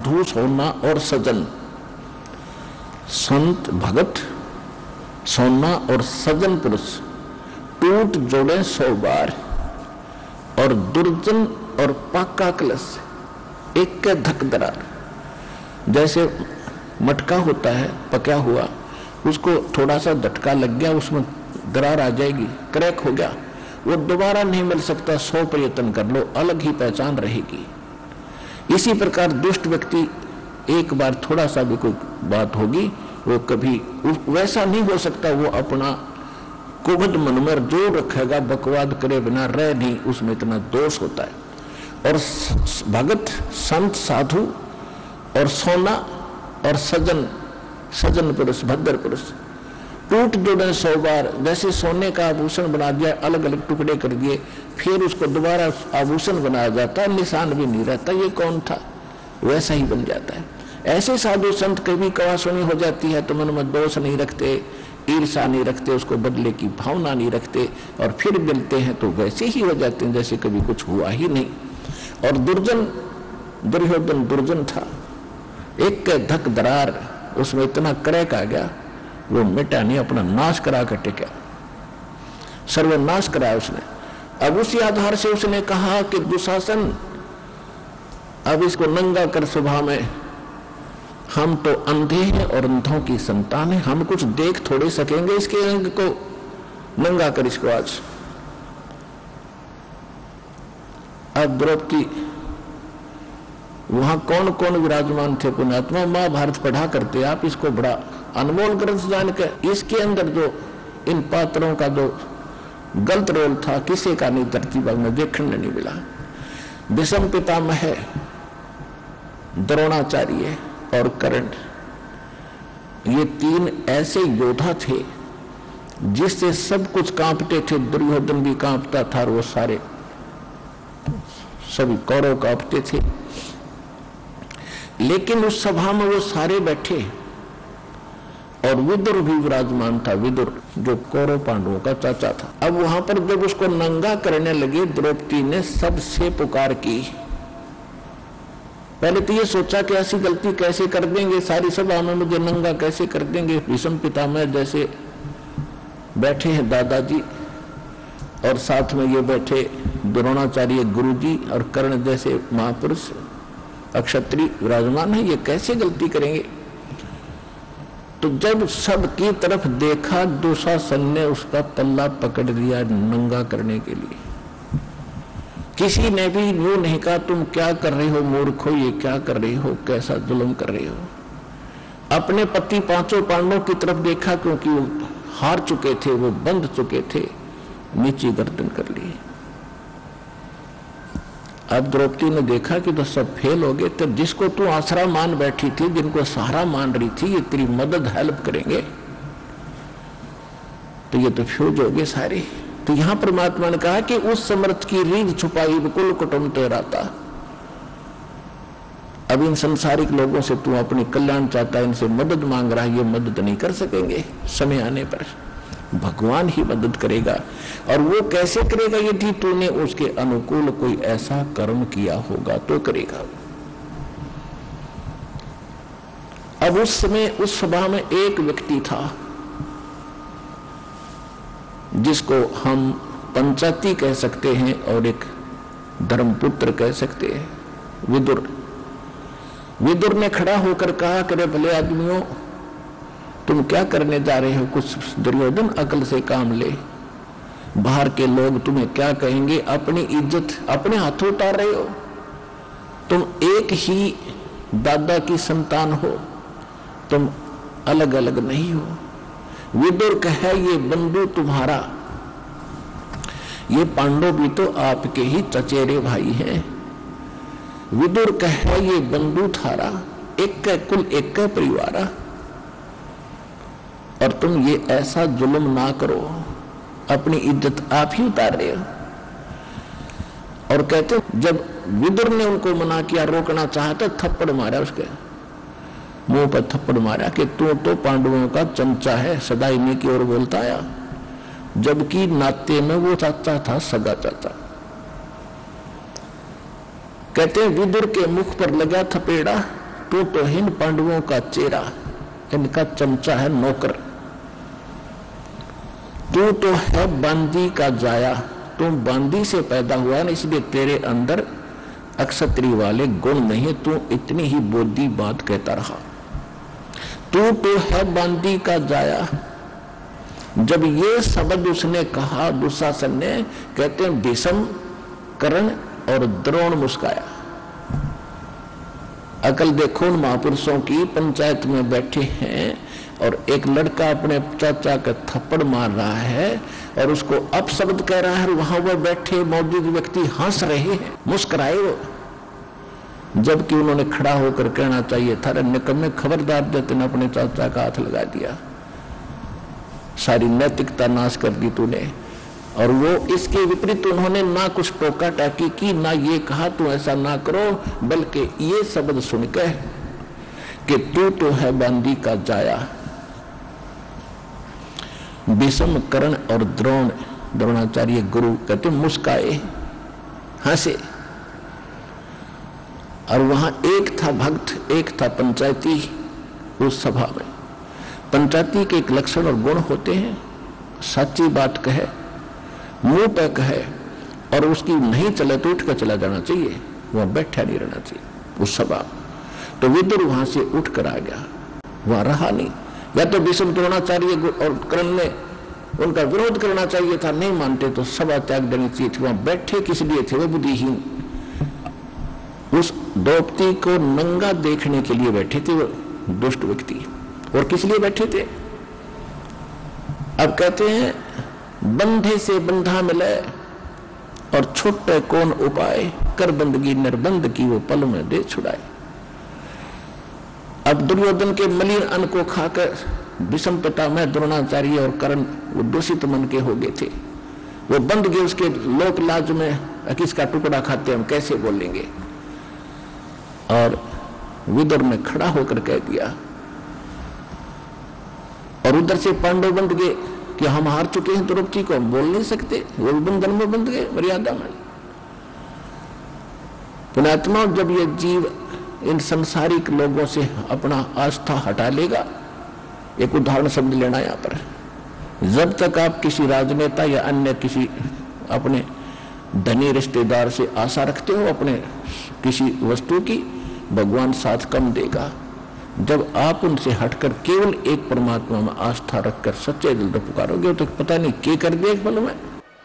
साधु सोना और सजन, संत भगत सोना और सजन पुरुष टूट जोड़े 100 बार, और दुर्जन और पाका कलश एक के धक दरार। जैसे मटका होता है पका हुआ, उसको थोड़ा सा झटका लग गया, उसमें दरार आ जाएगी, क्रैक हो गया, वो दोबारा नहीं मिल सकता। 100 प्रयत्न कर लो, अलग ही पहचान रहेगी। इसी प्रकार दुष्ट व्यक्ति एक बार थोड़ा सा भी कोई बात होगी, वो कभी वैसा नहीं हो सकता। वो अपना कुबद मन में जोर रखेगा, बकवाद करे बिना रह नहीं, उसमें इतना दोष होता है। और भगत संत साधु और सोना और सजन, सजन पुरुष भद्र पुरुष टूट जोड़े 100 बार। जैसे सोने का आभूषण बना दिया, अलग अलग टुकड़े कर दिए, फिर उसको दोबारा आभूषण बनाया जाता है, निशान भी नहीं रहता ये कौन था, वैसा ही बन जाता है। ऐसे साधु संत कभी कवासुनी हो जाती है तो मन में दोष नहीं रखते, ईर्षा नहीं रखते, उसको बदले की भावना नहीं रखते, और फिर मिलते हैं तो वैसे ही हो जाते हैं जैसे कभी कुछ हुआ ही नहीं। और दुर्जन, दुर्योधन दुर्जन था, एक के धक दरार, उसमें इतना क्रैक आ गया, वो मिटा नहीं, अपना नाश करा कर टिका, सर्वनाश कराया उसने। अब उसी आधार से उसने कहा कि दुशासन, अब इसको नंगा कर सभा में, हम तो अंधे हैं और अंधों की संतान है, हम कुछ देख थोड़े सकेंगे, इसके अंग को नंगा कर इसको आज। अब द्रौपदी, वहां कौन कौन विराजमान थे पुण्यात्मा, महाभारत पढ़ा करते आप, इसको बड़ा अनमोल ग्रंथ जानकर। इसके अंदर जो इन पात्रों का जो गलत रोल था, किसी का नहीं धरती भाग में देखने नहीं मिला। भीष्म पितामह, द्रोणाचार्य और कर्ण, ये 3 ऐसे योद्धा थे जिससे सब कुछ कांपते थे। दुर्योधन भी कांपता था, और वो सारे सभी कौरव कांपते थे। लेकिन उस सभा में वो सारे बैठे, और विदुर भी विराजमान था, विदुर जो कौरव पांडवों का चाचा था। अब वहां पर जब उसको नंगा करने लगे, द्रौपदी ने सबसे पुकार की। पहले तो ये सोचा कि ऐसी गलती कैसे कर देंगे, सारी सभा में मुझे नंगा कैसे कर देंगे। भीष्म पितामह जैसे बैठे हैं दादाजी, और साथ में ये बैठे द्रोणाचार्य गुरुजी, और कर्ण जैसे महापुरुष अक्षत्रिय विराजमान है, ये कैसे गलती करेंगे। तो जब सबकी तरफ देखा, दुशासन ने उसका पल्ला पकड़ लिया नंगा करने के लिए। किसी ने भी यूं नहीं कहा तुम क्या कर रहे हो मूर्खो, ये क्या कर रहे हो, कैसा जुल्म कर रहे हो। अपने पति 5 पांडवों की तरफ देखा, क्योंकि वो हार चुके थे, वो बंध चुके थे, नीची गर्दन कर लिए। अब द्रौपदी ने देखा कि तो सब फेल हो गए, तो जिसको तू आसरा मान बैठी थी, जिनको सहारा मान रही थी, ये तेरी मदद हेल्प करेंगे, तो ये तो फ्यूज हो गए सारे। तो यहां परमात्मा ने कहा कि उस समर्थ की रीढ़ छुपाई कुल कुटुंब तेराता। अब इन संसारिक लोगों से तू अपनी कल्याण चाहता है, इनसे मदद मांग रहा है, ये मदद नहीं कर सकेंगे। समय आने पर भगवान ही मदद करेगा। और वो कैसे करेगा, यदि तूने उसके अनुकूल कोई ऐसा कर्म किया होगा तो करेगा। अब उस समय उस सभा में एक व्यक्ति था जिसको हम पंचाती कह सकते हैं और एक धर्मपुत्र कह सकते हैं, विदुर। विदुर ने खड़ा होकर कहा, करे भले आदमियों, तुम क्या करने जा रहे हो, कुछ दुर्योधन अकल से काम ले। बाहर के लोग तुम्हें क्या कहेंगे, अपनी इज्जत अपने हाथों उतार रहे हो। तुम एक ही दादा की संतान हो, तुम अलग अलग नहीं हो। विदुर कहे, ये बंधु तुम्हारा, ये पांडव भी तो आपके ही चचेरे भाई हैं। विदुर कहे, ये बंधु थारा, एक कुल एक परिवार, और तुम ये ऐसा जुल्म ना करो, अपनी इज्जत आप ही उतार रहे हो। और कहते, जब विदुर ने उनको मना किया, रोकना चाहा, तो थप्पड़ मारा, उसके मुंह पर थप्पड़ मारा कि तू तो पांडवों का चमचा है, सदा इन्हीं की ओर बोलता आया, जबकि नाते में वो चाचा था, सगा चाचा। कहते हैं विदुर के मुख पर लगा थपेड़ा, तू तो इन पांडवों का चेहरा, इनका चमचा है, नौकर। तू तो है बांदी का जाया, तू बांदी से पैदा हुआ है, इसलिए तेरे अंदर अक्षत्री वाले गुण नहीं, तू इतनी ही बोधी बात कहता रहा। तू तो है बांदी का जाया। जब ये शब्द उसने कहा दुशासन ने, कहते हैं भीष्म, कर्ण और द्रोण मुस्काया। अकल देखो उन महापुरुषों की, पंचायत में बैठे हैं और एक लड़का अपने चाचा का थप्पड़ मार रहा है और उसको अपशब्द कह रहा है, वहां वह बैठे मौजूद व्यक्ति हंस रहे हैं, मुस्कुराए वो, जबकि उन्होंने खड़ा होकर कहना चाहिए था, निकम्मे खबरदार देते ने अपने चाचा का हाथ लगा दिया, सारी नैतिकता नाश कर दी तूने। और वो इसके विपरीत उन्होंने ना कुछ टोका टाकी की, ना ये कहा तू ऐसा ना करो, बल्कि ये शब्द सुनकर कि तू तो है बांदी का जाया। भीष्म, कर्ण और द्रोण, द्रोणाचार्य गुरु कहते मुस्काए, हंसे। और वहां एक था भक्त, एक था पंचायती। उस सभा में पंचायती के एक लक्षण और गुण होते हैं, सच्ची बात कहे, मुंह पे कहे, और उसकी नहीं चले तो उठ कर चला जाना चाहिए, वहां बैठा नहीं रहना चाहिए उस सभा। तो विदुर वहां से उठ कर आ गया, वहां रहा नहीं। या तो भीष्म, द्रोणाचार्य और कर्ण ने उनका विरोध करना चाहिए था, नहीं मानते तो सभा त्याग देनी चाहिए थी। वहां बैठे किस लिए थे? वो बुद्धिहीन, उस द्रौपदी को नंगा देखने के लिए बैठे थे वो दुष्ट व्यक्ति। और किस लिए बैठे थे? अब कहते हैं बंधे से बंधा मिले और छुट्टे कौन उपाय, कर बंदगी निर्बंध की वो पल में दे छुड़ाए। अब दुर्योधन के मलिन अन्न को खाकर भीष्म पितामह, द्रोणाचार्य और कर्ण वो दूषित मन के हो गए थे, वो बंध गए उसके लोक लाज में, किसका टुकड़ा खाते हम कैसे बोलेंगे। और विदुर ने खड़ा होकर कह दिया, और उधर से पांडव बंध गए कि हम हार चुके हैं, द्रौपदी को हम बोल नहीं सकते, वो भी बंधन में बंध गए, मर्यादा में। पुण्यात्मा, जब ये जीव इन संसारिक लोगों से अपना आस्था हटा लेगा, एक उदाहरण शब्द लेना यहां पर, जब तक आप किसी राजनेता या अन्य किसी अपने धनी रिश्तेदार से आशा रखते हो अपने किसी वस्तु की, भगवान साथ कम देगा। जब आप उनसे हटकर केवल एक परमात्मा में आस्था रखकर सच्चे दिल से पुकारोगे तो पता नहीं क्या कर दे एक पल में।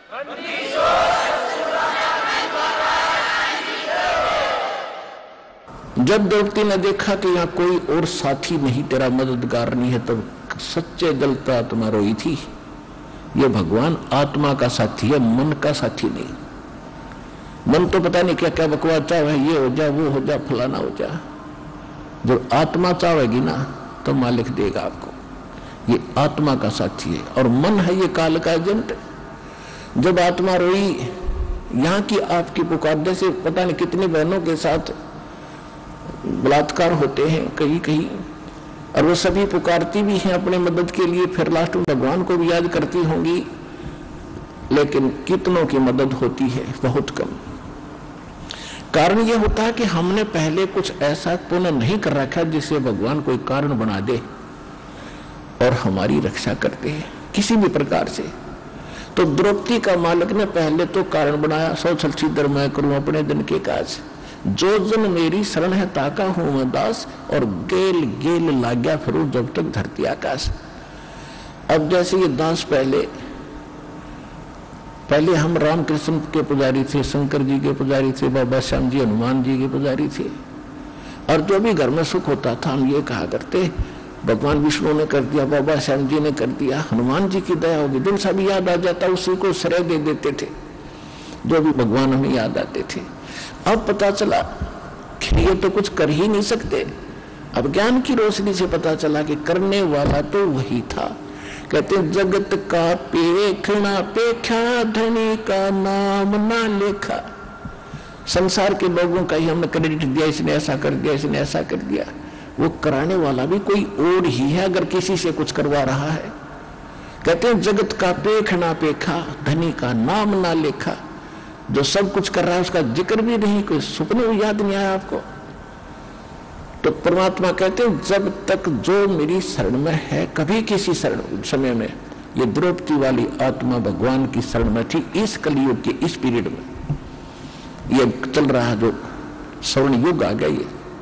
जब द्रौपदी ने देखा कि यहाँ कोई और साथी नहीं, तेरा मददगार नहीं है, तब सच्चे दिल से आत्मा रोई थी। ये भगवान आत्मा का साथी है, मन का साथी नहीं। मन तो पता नहीं क्या क्या बकवास चाहे, ये हो जा, वो हो जा, फलाना हो जा। जब आत्मा चाहेगी ना तो मालिक देगा आपको। ये आत्मा का साथी है, और मन है ये काल का एजेंट। जब आत्मा रोई, यहाँ की आपकी पुकारने से पता नहीं कितनी बहनों के साथ बलात्कार होते हैं कहीं कहीं, और वो सभी पुकारती भी हैं अपने मदद के लिए, फिर लास्ट में भगवान को भी याद करती होंगी, लेकिन कितनों की मदद होती है? बहुत कम। कारण ये होता है कि हमने पहले कुछ ऐसा पुण्य नहीं कर रखा जिससे भगवान कोई कारण बना दे और हमारी रक्षा करते हैं किसी भी प्रकार से। तो द्रौपदी का मालिक ने पहले तो कारण बनाया, सौ छलछीदर मैं करूं अपने दिन के काज, जो जन मेरी शरण है ताका हूं मैं दास, और गेल गेल लाग्या फिरूं जब तक धरती आकाश। अब जैसे ये दास पहले हम रामकृष्ण के पुजारी थे, शंकर जी के पुजारी थे, बाबा श्याम जी, हनुमान जी के पुजारी थे, और जो भी घर में सुख होता था हम ये कहा करते, भगवान विष्णु ने कर दिया, बाबा श्याम जी ने कर दिया, हनुमान जी की दया होगी। दिन सा भी याद आ जाता, उसी को श्रेय दे देते थे, जो भी भगवान हमें याद आते थे। अब पता चला कि ये तो कुछ कर ही नहीं सकते। अब ज्ञान की रोशनी से पता चला कि करने वाला तो वही था। कहते जगत का पेखना पेखा, धनी का नाम ना लेखा। संसार के लोगों का ही हमने क्रेडिट दिया, इसने ऐसा कर दिया, इसने ऐसा कर दिया। वो कराने वाला भी कोई और ही है अगर किसी से कुछ करवा रहा है। कहते हैं जगत का पेखना पेखा, धनी का नाम ना लेखा। जो सब कुछ कर रहा है उसका जिक्र भी नहीं, कोई सुपने भी याद नहीं आया आपको। तो परमात्मा कहते हैं जब तक जो मेरी शरण में है, कभी किसी शरण समय में ये द्रौपदी वाली आत्मा भगवान की शरण में थी, इस कलयुग के इस पीरियड में ये चल रहा जो स्वर्ण युग आ गया ये,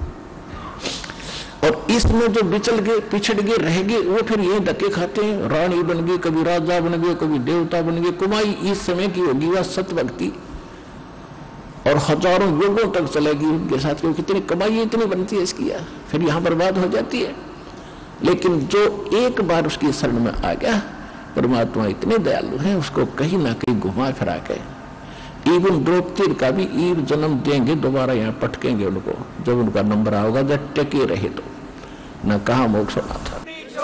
और इसमें जो बिचल गए, पिछड़ गए, रह गए, वो फिर ये धक्के खाते हैं, रानी बन गए, कभी राजा बन गए, कभी देवता बन गए। कमाई इस समय की होगी वह सत्य भक्ति, और हजारों युगों तक चलेगी उनके साथ, क्योंकि कितनी कमाई इतनी बनती है इसकी, फिर यहां बर्बाद हो जाती है। लेकिन जो एक बार उसकी शरण में आ गया, परमात्मा इतने दयालु है, उसको कहीं ना कहीं घुमा फिरा के इवन द्रौपदी का भी ईव जन्म देंगे, दोबारा यहाँ पटकेंगे उनको, जब उनका नंबर आओगा, जब टके रहे तो न कहा मोक्ष होना था।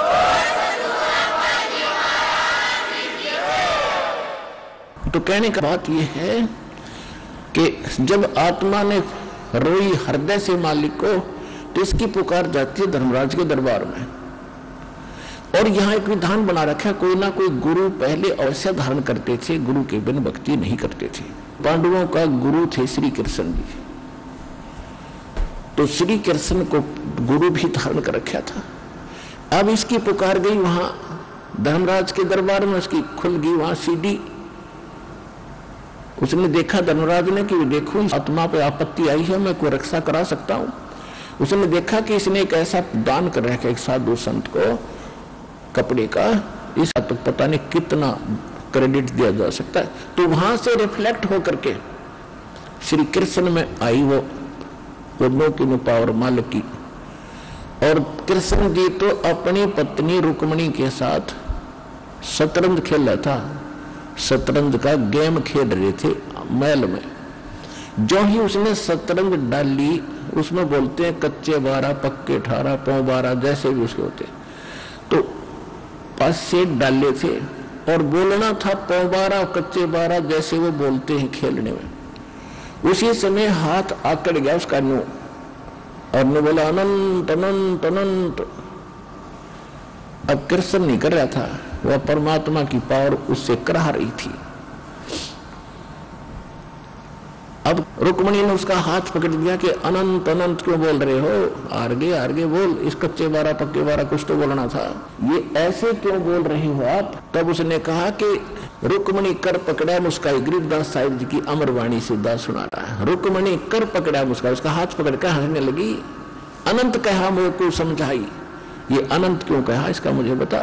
तो कहने का बात यह है कि जब आत्मा ने रोई हृदय से मालिक को, तो इसकी पुकार जाती है धर्मराज के दरबार में। और यहाँ एक विधान बना रखा, कोई ना कोई गुरु पहले अवश्य धारण करते थे, गुरु के बिन भक्ति नहीं करते थे। पांडवों का गुरु थे श्री कृष्ण जी, तो श्री कृष्ण को गुरु भी धारण कर रखा था। अब इसकी पुकार गई वहां धर्मराज के दरबार में, उसकी खुल गई वहां सीढ़ी। उसने देखा धर्मराज ने कि देखो आत्मा पे आपत्ति आई है, मैं कोई रक्षा करा सकता हूं। उसने देखा कि इसने एक ऐसा दान कर रखा एक साधु संत को कपड़े का, इसका तो पता नहीं कितना क्रेडिट दिया जा सकता है। तो वहां से रिफ्लेक्ट होकर के श्री कृष्ण में आई वो नो की नो पावर मालिक की। और कृष्ण जी तो अपनी पत्नी रुक्मिणी के साथ शतरंज खेल रहा था, शतरंज का गेम खेल रहे थे महल में। जो ही उसने शतरंज डाली, उसमें बोलते हैं कच्चे 12 पक्के 18 पौ 12 जैसे भी उसके होते, तो 5 सेट डाले थे और बोलना था पौ 12 कच्चे 12 जैसे वो बोलते हैं खेलने में। उसी समय हाथ आकड़ गया उसका नु, और नु बोला अनंत अनंत अनंत। अब कृष्ण नहीं कर रहा था, वह परमात्मा की पावर उससे करा रही थी। अब रुक्मिणी ने उसका हाथ पकड़ दिया कि अनंत अनंत क्यों बोल रहे हो, आगे बोल, इस कच्चे 12 पक्के 12 कुछ तो बोलना था, ये ऐसे क्यों बोल रहे हो आप। तब उसने कहा कि रुक्मिणी कर पकड़ा मुस्काई, गरीबदास साहिब जी की अमरवाणी सिद्धा सुना रहा है। रुक्मिणी कर पकड़ा मुस्काई, उसका हाथ पकड़ कर हंसने लगी। अनंत कहा मुझे को समझाई, ये अनंत क्यों कहा इसका मुझे बता।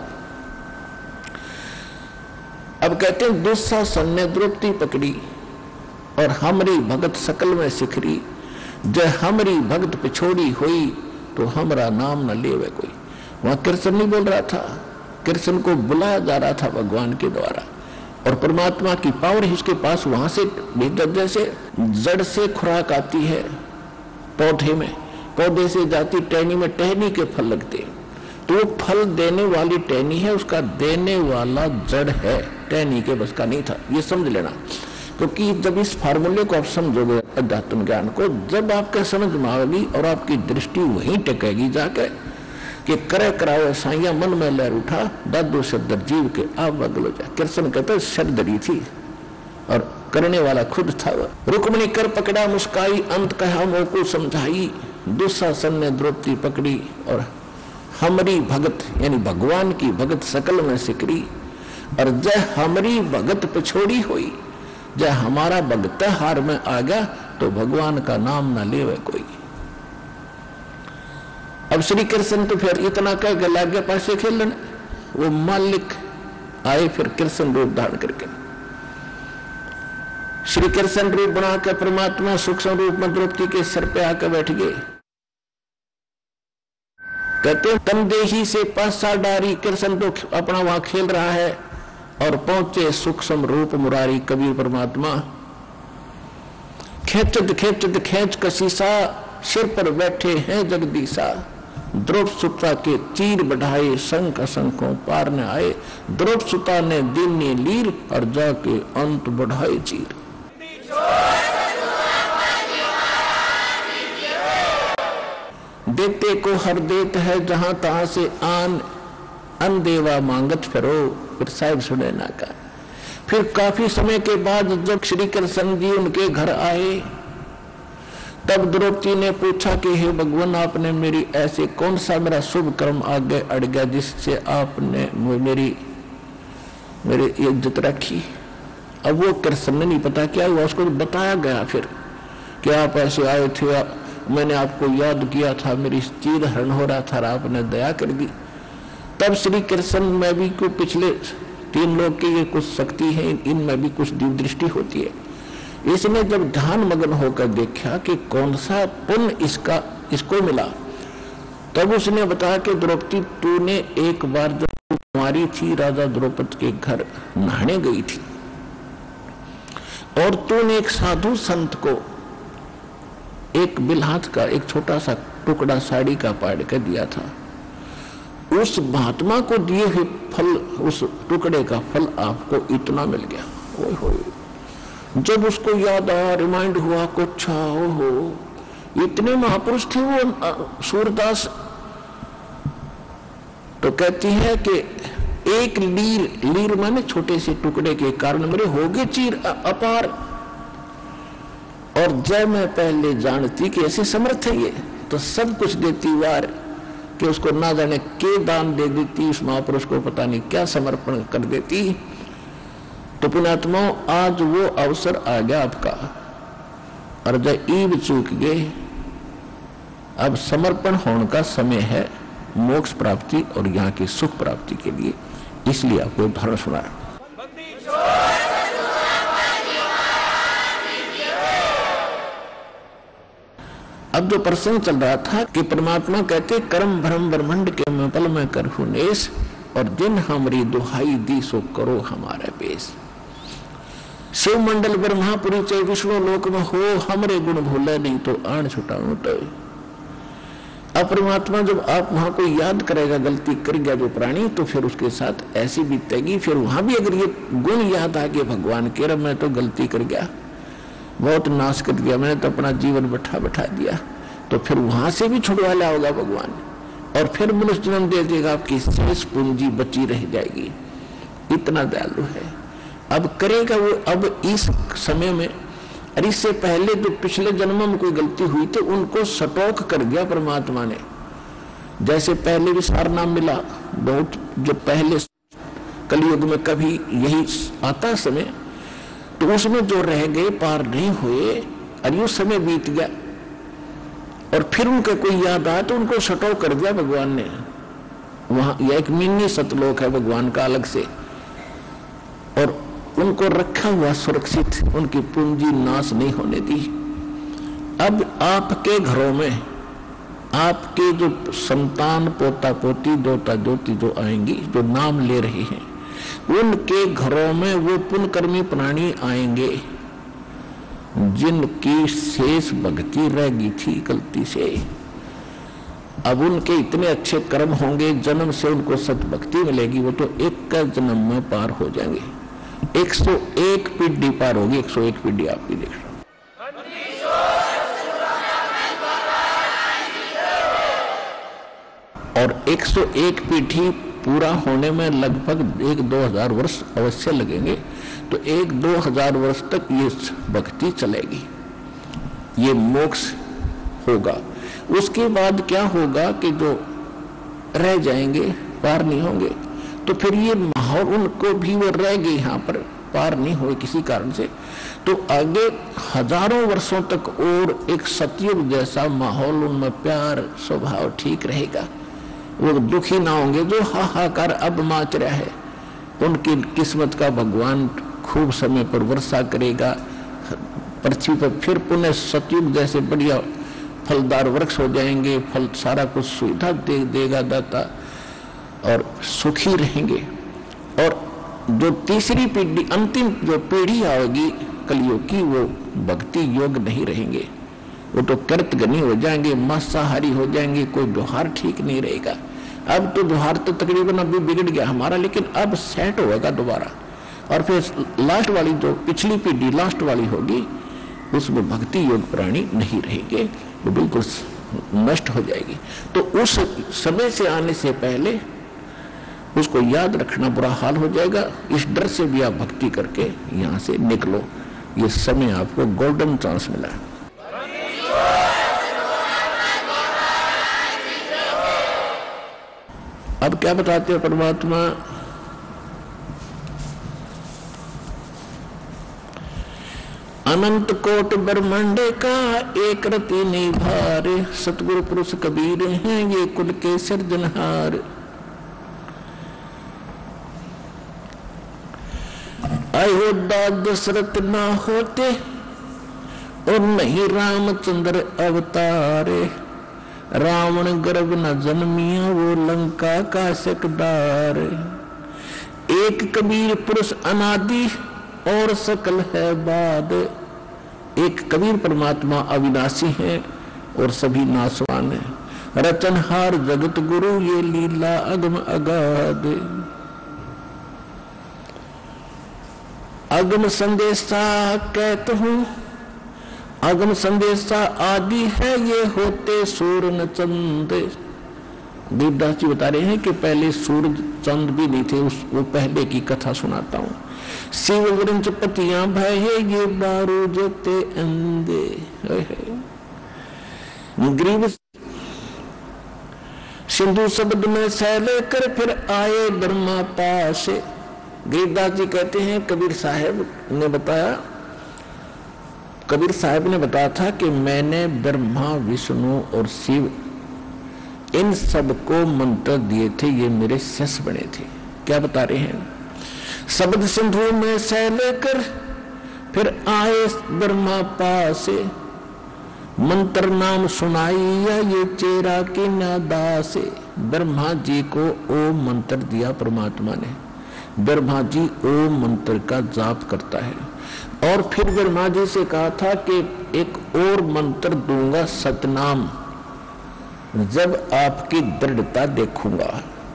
अब कहते हैं दुस्शासन ने द्रौपदी पकड़ी और हमरी भगत सकल में सिखरी, जय हमरी भगत पिछोड़ी हुई तो हमरा नाम न लेवे कोई। वहां कृष्ण नहीं बोल रहा था, कृष्ण को बुलाया जा रहा था भगवान के द्वारा, और परमात्मा की पावर इसके पास वहां से भीतर, जैसे जड़ से खुराक आती है पौधे में, पौधे से जाती टहनी में, टहनी के फल लगते, तो वो फल देने वाली टहनी है, उसका देने वाला जड़ है, टहनी के बस का नहीं था, ये समझ लेना। क्योंकि जब इस फार्मूले को आप समझोगे अध्यात्म ज्ञान को, जब आपके समझ में आएगी और आपकी दृष्टि वहीं टेकेगी जाके कि करे कराओ साइया मन में लहर उठा, दादू शब्द जीव के आप बगलो जाए। कृष्ण कहते शब्दरी थी और करने वाला खुद था। रुक्मिणी कर पकड़ा मुस्काई, अंत कहा मोह को समझाई, दुस्शासन ने द्रौपदी पकड़ी और हमरी भगत यानी भगवान की भगत सकल में सिकरी, और जय हमरी भगत पिछोड़ी हुई, जय हमारा भगत हार में आ गया तो भगवान का नाम ना लेवे कोई। अब श्री कृष्ण तो फिर इतना कह के लग गया पैसे खेलने, वो मालिक आए फिर कृष्ण रूप धारण करके, श्री कृष्ण रूप बनाकर परमात्मा सूक्ष्म रूप में द्रौपदी के सिर पे आकर बैठ गए। कहते तन देही से 5 साल डारी, कृष्ण तो अपना वहां खेल रहा है और पहुंचे सूक्ष्म रूप मुरारी कबीर परमात्मा। खेचत खेचत खेच कसीसा, सिर पर बैठे हैं जगदीशा, द्रौपदी सुता के चीर बढ़ाए, शंख शंखों पार न आए, द्रौपदी सुता ने दिन ने लीर और जाके अंत बढ़ाए चीर। देते को हर देत है जहां तहां से आन, अनदेवा मांगत फिरो, फिर साहिब सुने ना का। फिर काफी समय के बाद जब श्री कृष्ण जी उनके घर आए तब द्रौपदी ने पूछा कि हे भगवान, आपने मेरी ऐसे कौन सा मेरा शुभ कर्म आगे अड़ गया जिससे आपने मेरी इज्जत रखी। अब वो कृष्ण ने नहीं पता क्या हुआ, उसको बताया गया फिर कि आप ऐसे आए थे, मैंने आपको याद किया था, मेरी चीर हरण हो रहा था, आपने दया कर दी। तब श्री कृष्ण में भी को पिछले 3 लोग की ये कुछ शक्ति है, इनमें भी कुछ दिव्य दृष्टि होती है। इसने जब ध्यान मग्न होकर देखा कि कौन सा पुण्य इसको मिला, तब उसने बताया कि द्रौपदी, तूने एक बार जब कुमारी थी राजा द्रौपद के घर नहाने गई थी और तूने एक साधु संत को एक बिल्हात का एक छोटा सा टुकड़ा साड़ी का पाड़ कर दिया था, उस महात्मा को दिए हुए फल, उस टुकड़े का फल आपको इतना मिल गया। ओए होए, जब उसको याद आया, रिमाइंड हुआ कुछ, ओहो इतने महापुरुष थे वो सूरदास। तो कहती है कि एक लीर माने छोटे से टुकड़े के कारण मेरे हो गए चीर अपार, और जब मैं पहले जानती कि ऐसे समर्थ है ये, तो सब कुछ देती वार कि उसको ना जाने के दान दे देती, उस महापुरुष को पता नहीं क्या समर्पण कर देती। तो पुण्यात्माओं, आज वो अवसर आ गया आपका, और जब ईब चूक गए, अब समर्पण होने का समय है मोक्ष प्राप्ति और यहाँ की सुख प्राप्ति के लिए। इसलिए आपको उदाहरण सुना। अब जो प्रसंग चल रहा था कि परमात्मा कहते कर्म भ्रम ब्रह्मंड के मैं पल में करहु नेस, और जिन हमारी दुहाई दी सो करो हमारे पेश। शिव मंडल ब्रह्मापुरी चाहे विष्णु लोक में हो, हमरे गुण भूले नहीं तो आण छुटाऊं तो। अब परमात्मा जब आप वहां को याद करेगा, गलती कर गया जो प्राणी, तो फिर उसके साथ ऐसी बीतेगी। फिर वहां भी अगर ये गुण याद आ गए भगवान के, मैं तो गलती कर गया, बहुत नाश कर दिया, मैंने तो अपना जीवन बैठा दिया, तो फिर वहां से भी छुड़वा लिया होगा भगवान, और फिर मनुष्य जन्म दे देगा, आपकी शेष पूंजी बची रह जाएगी। इतना दयालु है। अब करेगा वो, अब इस समय में, और इससे पहले जो पिछले जन्मों में कोई गलती हुई थी उनको सटोक कर दिया परमात्मा ने। जैसे पहले भी सार नाम मिला, बहुत जो पहले कलयुग में कभी यही आता समय, तो उसमें जो रह गए पार नहीं हुए, और ये समय बीत गया, और फिर उनका कोई याद आया तो उनको सटोक कर दिया भगवान ने। वहां यह एक मिनी सतलोक है भगवान का अलग से, और उनको रखा हुआ सुरक्षित, उनकी पूंजी नाश नहीं होने दी। अब आपके घरों में आपके जो संतान, पोता पोती, दोता दोती जो आएंगी, जो नाम ले रहे हैं, उनके घरों में वो पुण्यकर्मी प्राणी आएंगे जिनकी शेष भक्ति रह गई थी गलती से। अब उनके इतने अच्छे कर्म होंगे, जन्म से उनको सतभक्ति मिलेगी, वो तो एक का जन्म में पार हो जाएंगे। 101 पीढ़ी पार होगी, 101 पीढ़ी आप भी देख रहे हो। और 101 पीढ़ी पूरा होने में लगभग 1-2 हजार वर्ष अवश्य लगेंगे। तो 1-2 हजार वर्ष तक ये भक्ति चलेगी, ये मोक्ष होगा। उसके बाद क्या होगा कि जो रह जाएंगे, पार नहीं होंगे, तो फिर ये माहौल उनको भी वो रह गए यहाँ पर, पार नहीं हुए किसी कारण से, तो आगे हजारों वर्षों तक और एक सतयुग जैसा माहौल, उनमें प्यार स्वभाव ठीक रहेगा। वो दुखी ना होंगे जो हाहाकार अब माच रहा है। उनकी किस्मत का भगवान खूब समय पर वर्षा करेगा, पृथ्वी पर फिर पुनः सतयुग जैसे बढ़िया फलदार वृक्ष हो जाएंगे, फल सारा कुछ सुविधा देगा दाता, और सुखी रहेंगे। और जो तीसरी पीढ़ी, अंतिम जो पीढ़ी आएगी कलयुग की, वो भक्ति योग नहीं रहेंगे, वो तो कृतघ्नी हो जाएंगे, मांसाहारी हो जाएंगे, कोई व्यवहार ठीक नहीं रहेगा। अब तो व्यवहार तो तकरीबन अभी बिगड़ गया हमारा, लेकिन अब सेट होगा दोबारा। और फिर लास्ट वाली जो पिछली पीढ़ी लास्ट वाली होगी, उसमें भक्ति योग प्राणी नहीं रहेंगे, वो बिल्कुल नष्ट हो जाएगी। तो उस समय से आने से पहले उसको याद रखना, बुरा हाल हो जाएगा। इस डर से भी आप भक्ति करके यहाँ से निकलो। ये समय आपको गोल्डन चांस मिला है। अब क्या बताते हैं परमात्मा? अनंत कोट ब्रह्मांड का एक रति नहीं भार, सतगुरु पुरुष कबीर हैं ये कुल के सिरजनहार। अयोध्या दशरथ ना होते और नहीं रामचंद्र अवतारे, रावण गर्भ न जन्मिया वो लंका का सकदार। एक कबीर पुरुष अनादि और सकल है बाद, एक कबीर परमात्मा अविनाशी है और सभी नाशवान है। रचनहार जगत गुरु ये लीला अगम अगाध। अगम संदेशा कहता हूं, अगम संदेशा आदि है ये होते सूर्य चंद। देवदास जी बता रहे हैं कि पहले सूरज चंद भी नहीं थे, वो पहले की कथा सुनाता हूं। शिव वृंच पतियां भय ये बारू जते अंधे। ग्रीव सिंधु शब्द में सह लेकर फिर आए ब्रह्मा पास। गरीबदास जी कहते हैं कबीर साहब ने बताया, कबीर साहब ने बताया था कि मैंने ब्रह्मा विष्णु और शिव इन सब को मंत्र दिए थे, ये मेरे शिष्य बने थे। क्या बता रहे हैं? शब्द सिंधु में सह लेकर फिर आए ब्रह्मा पास, मंत्र नाम सुनाइया ये चेरा की नादास। ब्रह्मा जी को ओम मंत्र दिया परमात्मा ने। ब्रह्मा जी ओम मंत्र का जाप करता है और फिर ब्रह्मा जी से कहा था कि एक और मंत्र दूंगा सतनाम, जब आपकी दृढ़ता देखूंगा।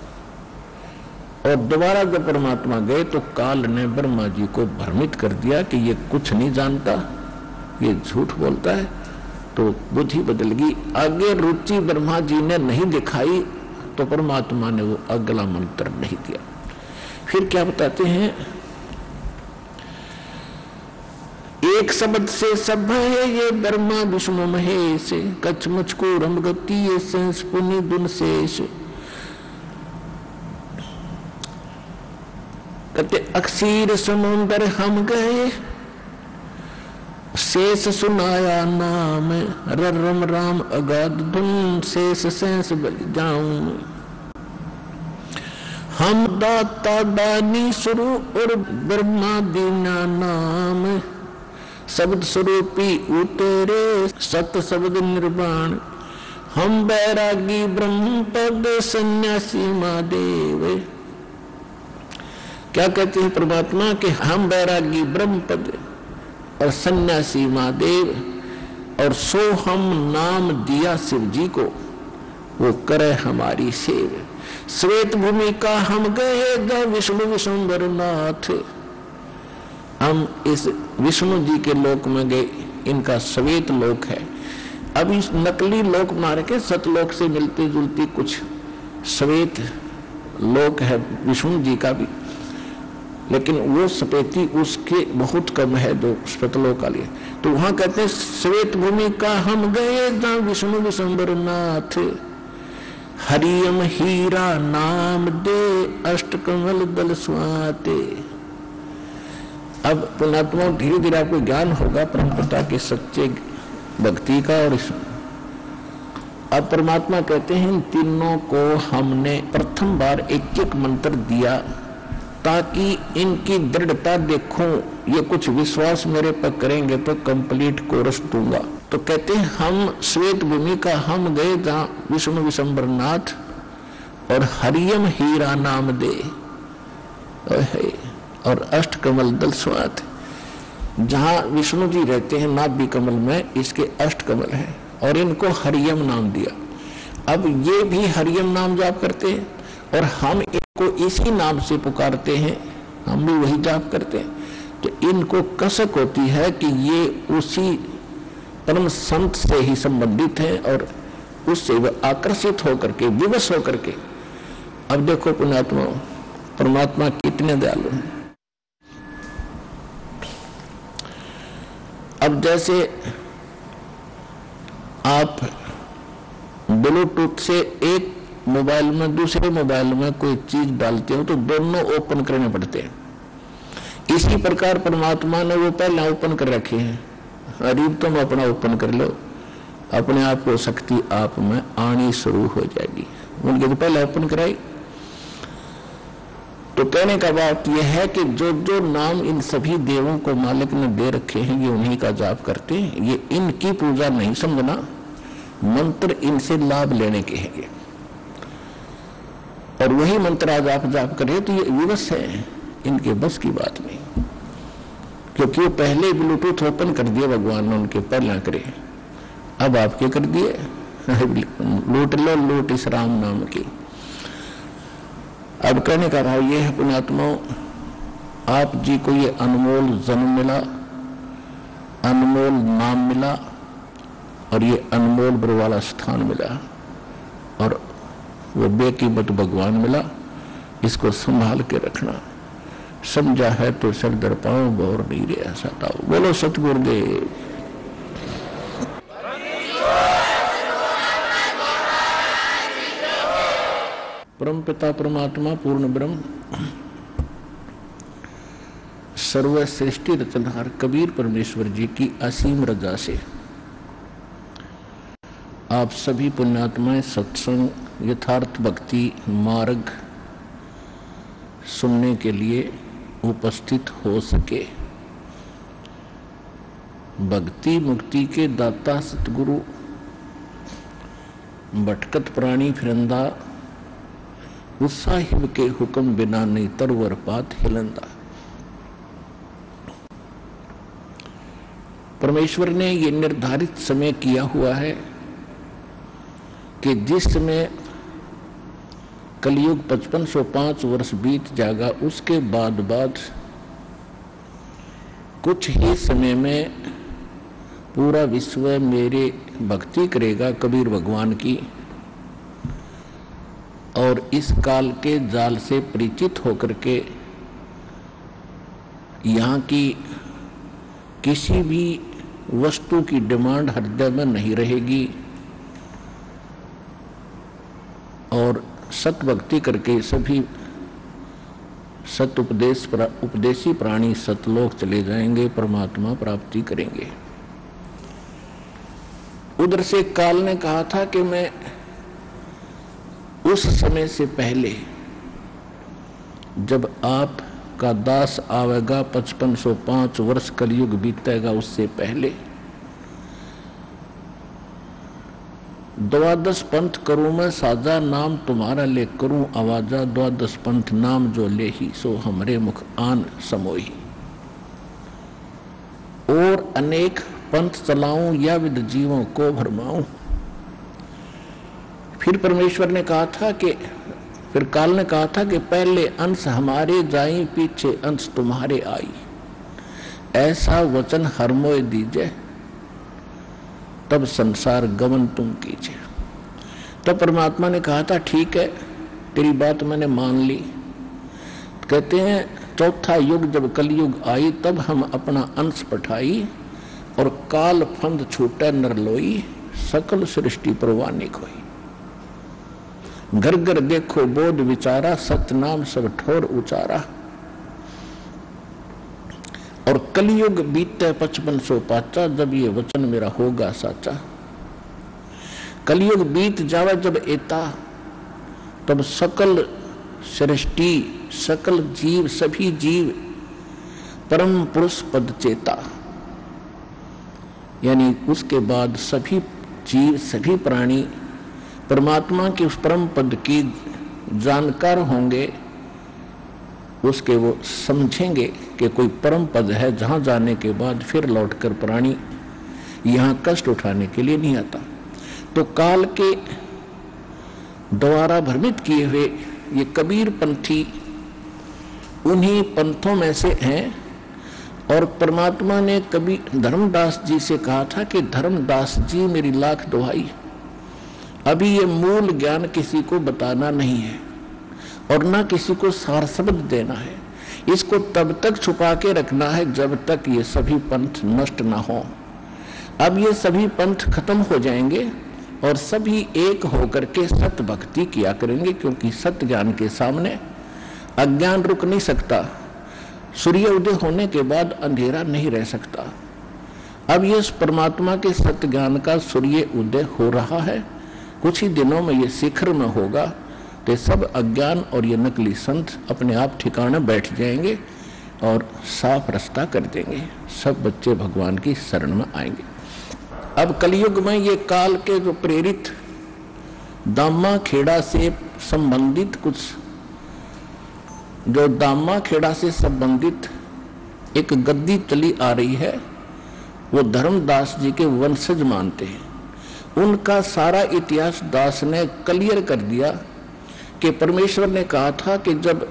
और दोबारा जब परमात्मा गए तो काल ने ब्रह्मा जी को भ्रमित कर दिया कि ये कुछ नहीं जानता, ये झूठ बोलता है। तो बुद्धि बदल गई। आगे रुचि ब्रह्मा जी ने नहीं दिखाई तो परमात्मा ने वो अगला मंत्र नहीं दिया। फिर क्या बताते हैं? एक शब्द से सब है ये ब्रह्मा विष्णु महेश, कच्छ मुझको रम गति ये सेंस पुनि दुन शेष। कहते अक्षीर समुंदर हम गए, शेष सुनाया नाम, रम राम अगाध धुन शेष सेंस बल जाऊं। हम दाता दानी शुरू और ब्रह्मा दीना नाम, शब्द स्वरूपी उतेरे सत शब्द निर्वाण। हम बैरागी ब्रह्म पद सन्यासी महादेव। क्या कहते हैं परमात्मा कि हम बैरागी ब्रह्म पद और सन्यासी महादेव, और सो हम नाम दिया शिव जी को, वो करे हमारी सेव। श्वेत भूमि का हम गए द विष्णु विश्वंबर नाथ। हम इस विष्णु जी के लोक में गए, इनका श्वेत लोक है। अब इस नकली लोक मार के सतलोक से मिलती जुलती कुछ श्वेत लोक है विष्णु जी का भी, लेकिन वो सपेती उसके बहुत कम है दो सतलोक का लिए। तो वहां कहते हैं श्वेत भूमि का हम गए द विष्णु विश्वंबर नाथ। हरियम हीरा नाम दे अष्टकमल दल स्वाते। अब पुणात्मा धीरे धीरे आपको ज्ञान होगा परमपिता के सच्चे भक्ति का। और अब परमात्मा कहते हैं तीनों को हमने प्रथम बार एक एक मंत्र दिया ताकि इनकी दृढ़ता देखूं, ये कुछ विश्वास मेरे पर करेंगे तो कंप्लीट कोरस दूंगा। तो कहते हैं हम श्वेत भूमि का हम गए जहां विष्णु विशंबर नाथ और हरियम हीरा नाम दे और अष्ट कमल दल स्वात। जहां विष्णु जी रहते हैं नाभि कमल में, इसके अष्ट कमल है और इनको हरियम नाम दिया। अब ये भी हरियम नाम जाप करते हैं और हम इनको इसी नाम से पुकारते हैं, हम भी वही जाप करते हैं। तो इनको कसक होती है कि ये उसी परम संत से ही संबंधित है और उससे वह आकर्षित होकर के विवश होकर के। अब देखो पुण्यात्मा परमात्मा कितने दयालु हैं। अब जैसे आप ब्लूटूथ से एक मोबाइल में, दूसरे मोबाइल में कोई चीज डालते हो तो दोनों ओपन करने पड़ते हैं। इसी प्रकार परमात्मा ने वो पहले ओपन कर रखे हैं। अरीब तुम अपना ओपन कर लो, अपने आप को शक्ति आप में आनी शुरू हो जाएगी। उनके तो पहले ओपन कराई। तो कहने का बात यह है कि जो जो नाम इन सभी देवों को मालिक ने दे रखे हैं, ये उन्हीं का जाप करते हैं। ये इनकी पूजा नहीं समझना, मंत्र इनसे लाभ लेने के हैं। और वही मंत्र आज आप जाप करें तो ये विवश है, इनके बस की बात नहीं। क्योंकि वो पहले ब्लूटूथ ओपन कर दिया भगवान ने, उनके पहले करे, अब आपके कर दिए। लूट लो लूट इस राम नाम की। अब कहने का भाव ये है पुण्यात्माओं, आप जी को ये अनमोल जन्म मिला, अनमोल नाम मिला और ये अनमोल बरवाला स्थान मिला और वो बेकीमत भगवान मिला। इसको संभाल के रखना। समझा है तो सर दर पाओ, बोर नहीं रहा सताओ। बोलो सतगुरुदेव। परम पिता परमात्मा पूर्ण ब्रह्म सर्व सृष्टि रचनहार कबीर परमेश्वर जी की असीम रजा से आप सभी पुण्यात्माएं सत्संग यथार्थ भक्ति मार्ग सुनने के लिए उपस्थित हो सके। भक्ति मुक्ति के दाता सतगुरु, भटकत प्राणी फिरंदा, उस साहिब के हुक्म बिना नहीं तरवर पात हिलंदा। परमेश्वर ने ये निर्धारित समय किया हुआ है कि जिस समय कलयुग 5505 वर्ष बीत जाएगा, उसके बाद कुछ ही समय में पूरा विश्व मेरे भक्ति करेगा कबीर भगवान की, और इस काल के जाल से परिचित होकर के यहाँ की किसी भी वस्तु की डिमांड हृदय में नहीं रहेगी और सत भक्ति करके सभी सत उपदेशी प्राणी सतलोक चले जाएंगे, परमात्मा प्राप्ति करेंगे। उधर से काल ने कहा था कि मैं उस समय से पहले जब आप का दास आवेगा 5505 वर्ष कलयुग बीतेगा, उससे पहले द्वादश पंथ करूं मैं साजा, नाम तुम्हारा ले करूं आवाजा, द्वादश पंथ नाम जो ले ही सो हमरे मुख आन समोही। और अनेक पंथ चलाऊं या विद जीवों को भरमाऊं। फिर परमेश्वर ने कहा था कि फिर काल ने कहा था कि पहले अंश हमारे जाई, पीछे अंश तुम्हारे आई, ऐसा वचन हर मोय दीजिए, तब संसार गमन तुम कीजिए। तब परमात्मा ने कहा था ठीक है, तेरी बात मैंने मान ली। कहते हैं चौथा युग जब कलयुग आई, तब हम अपना अंश पठाई और काल फंद छूटे नरलोई, सकल सृष्टि परवानी खोई। घर घर देखो बोध विचारा, सतनाम सब ठोर उचारा। और कलयुग बीते 5505, जब ये वचन मेरा होगा साचा। कलयुग बीत जावे जब एता, तब सकल सृष्टि सकल जीव सभी जीव परम पुरुष पद चेता, यानी उसके बाद सभी जीव सभी प्राणी परमात्मा के उस परम पद की जानकार होंगे। उसके वो समझेंगे कि कोई परम पद है जहां जाने के बाद फिर लौटकर प्राणी यहां कष्ट उठाने के लिए नहीं आता। तो काल के द्वारा भ्रमित किए हुए ये कबीर पंथी उन्हीं पंथों में से हैं। और परमात्मा ने कभी धर्मदास जी से कहा था कि धर्मदास जी मेरी लाख दुहाई, अभी ये मूल ज्ञान किसी को बताना नहीं है और ना किसी को सार शब्द देना है। इसको तब तक छुपा के रखना है जब तक ये सभी पंथ नष्ट ना हो। अब ये सभी पंथ खत्म हो जाएंगे और सभी एक होकर के सत भक्ति किया करेंगे, क्योंकि सत्य ज्ञान के सामने अज्ञान रुक नहीं सकता। सूर्य उदय होने के बाद अंधेरा नहीं रह सकता। अब ये परमात्मा के सत्य ज्ञान का सूर्य उदय हो रहा है, कुछ ही दिनों में ये शिखर में होगा, तो सब अज्ञान और ये नकली संत अपने आप ठिकाने बैठ जाएंगे और साफ रास्ता कर देंगे। सब बच्चे भगवान की शरण में आएंगे। अब कलयुग में ये काल के जो प्रेरित दामा खेड़ा से संबंधित कुछ जो दामा खेड़ा से संबंधित एक गद्दी चली आ रही है, वो धर्मदास जी के वंशज मानते हैं। उनका सारा इतिहास दास ने क्लियर कर दिया कि परमेश्वर ने कहा था कि जब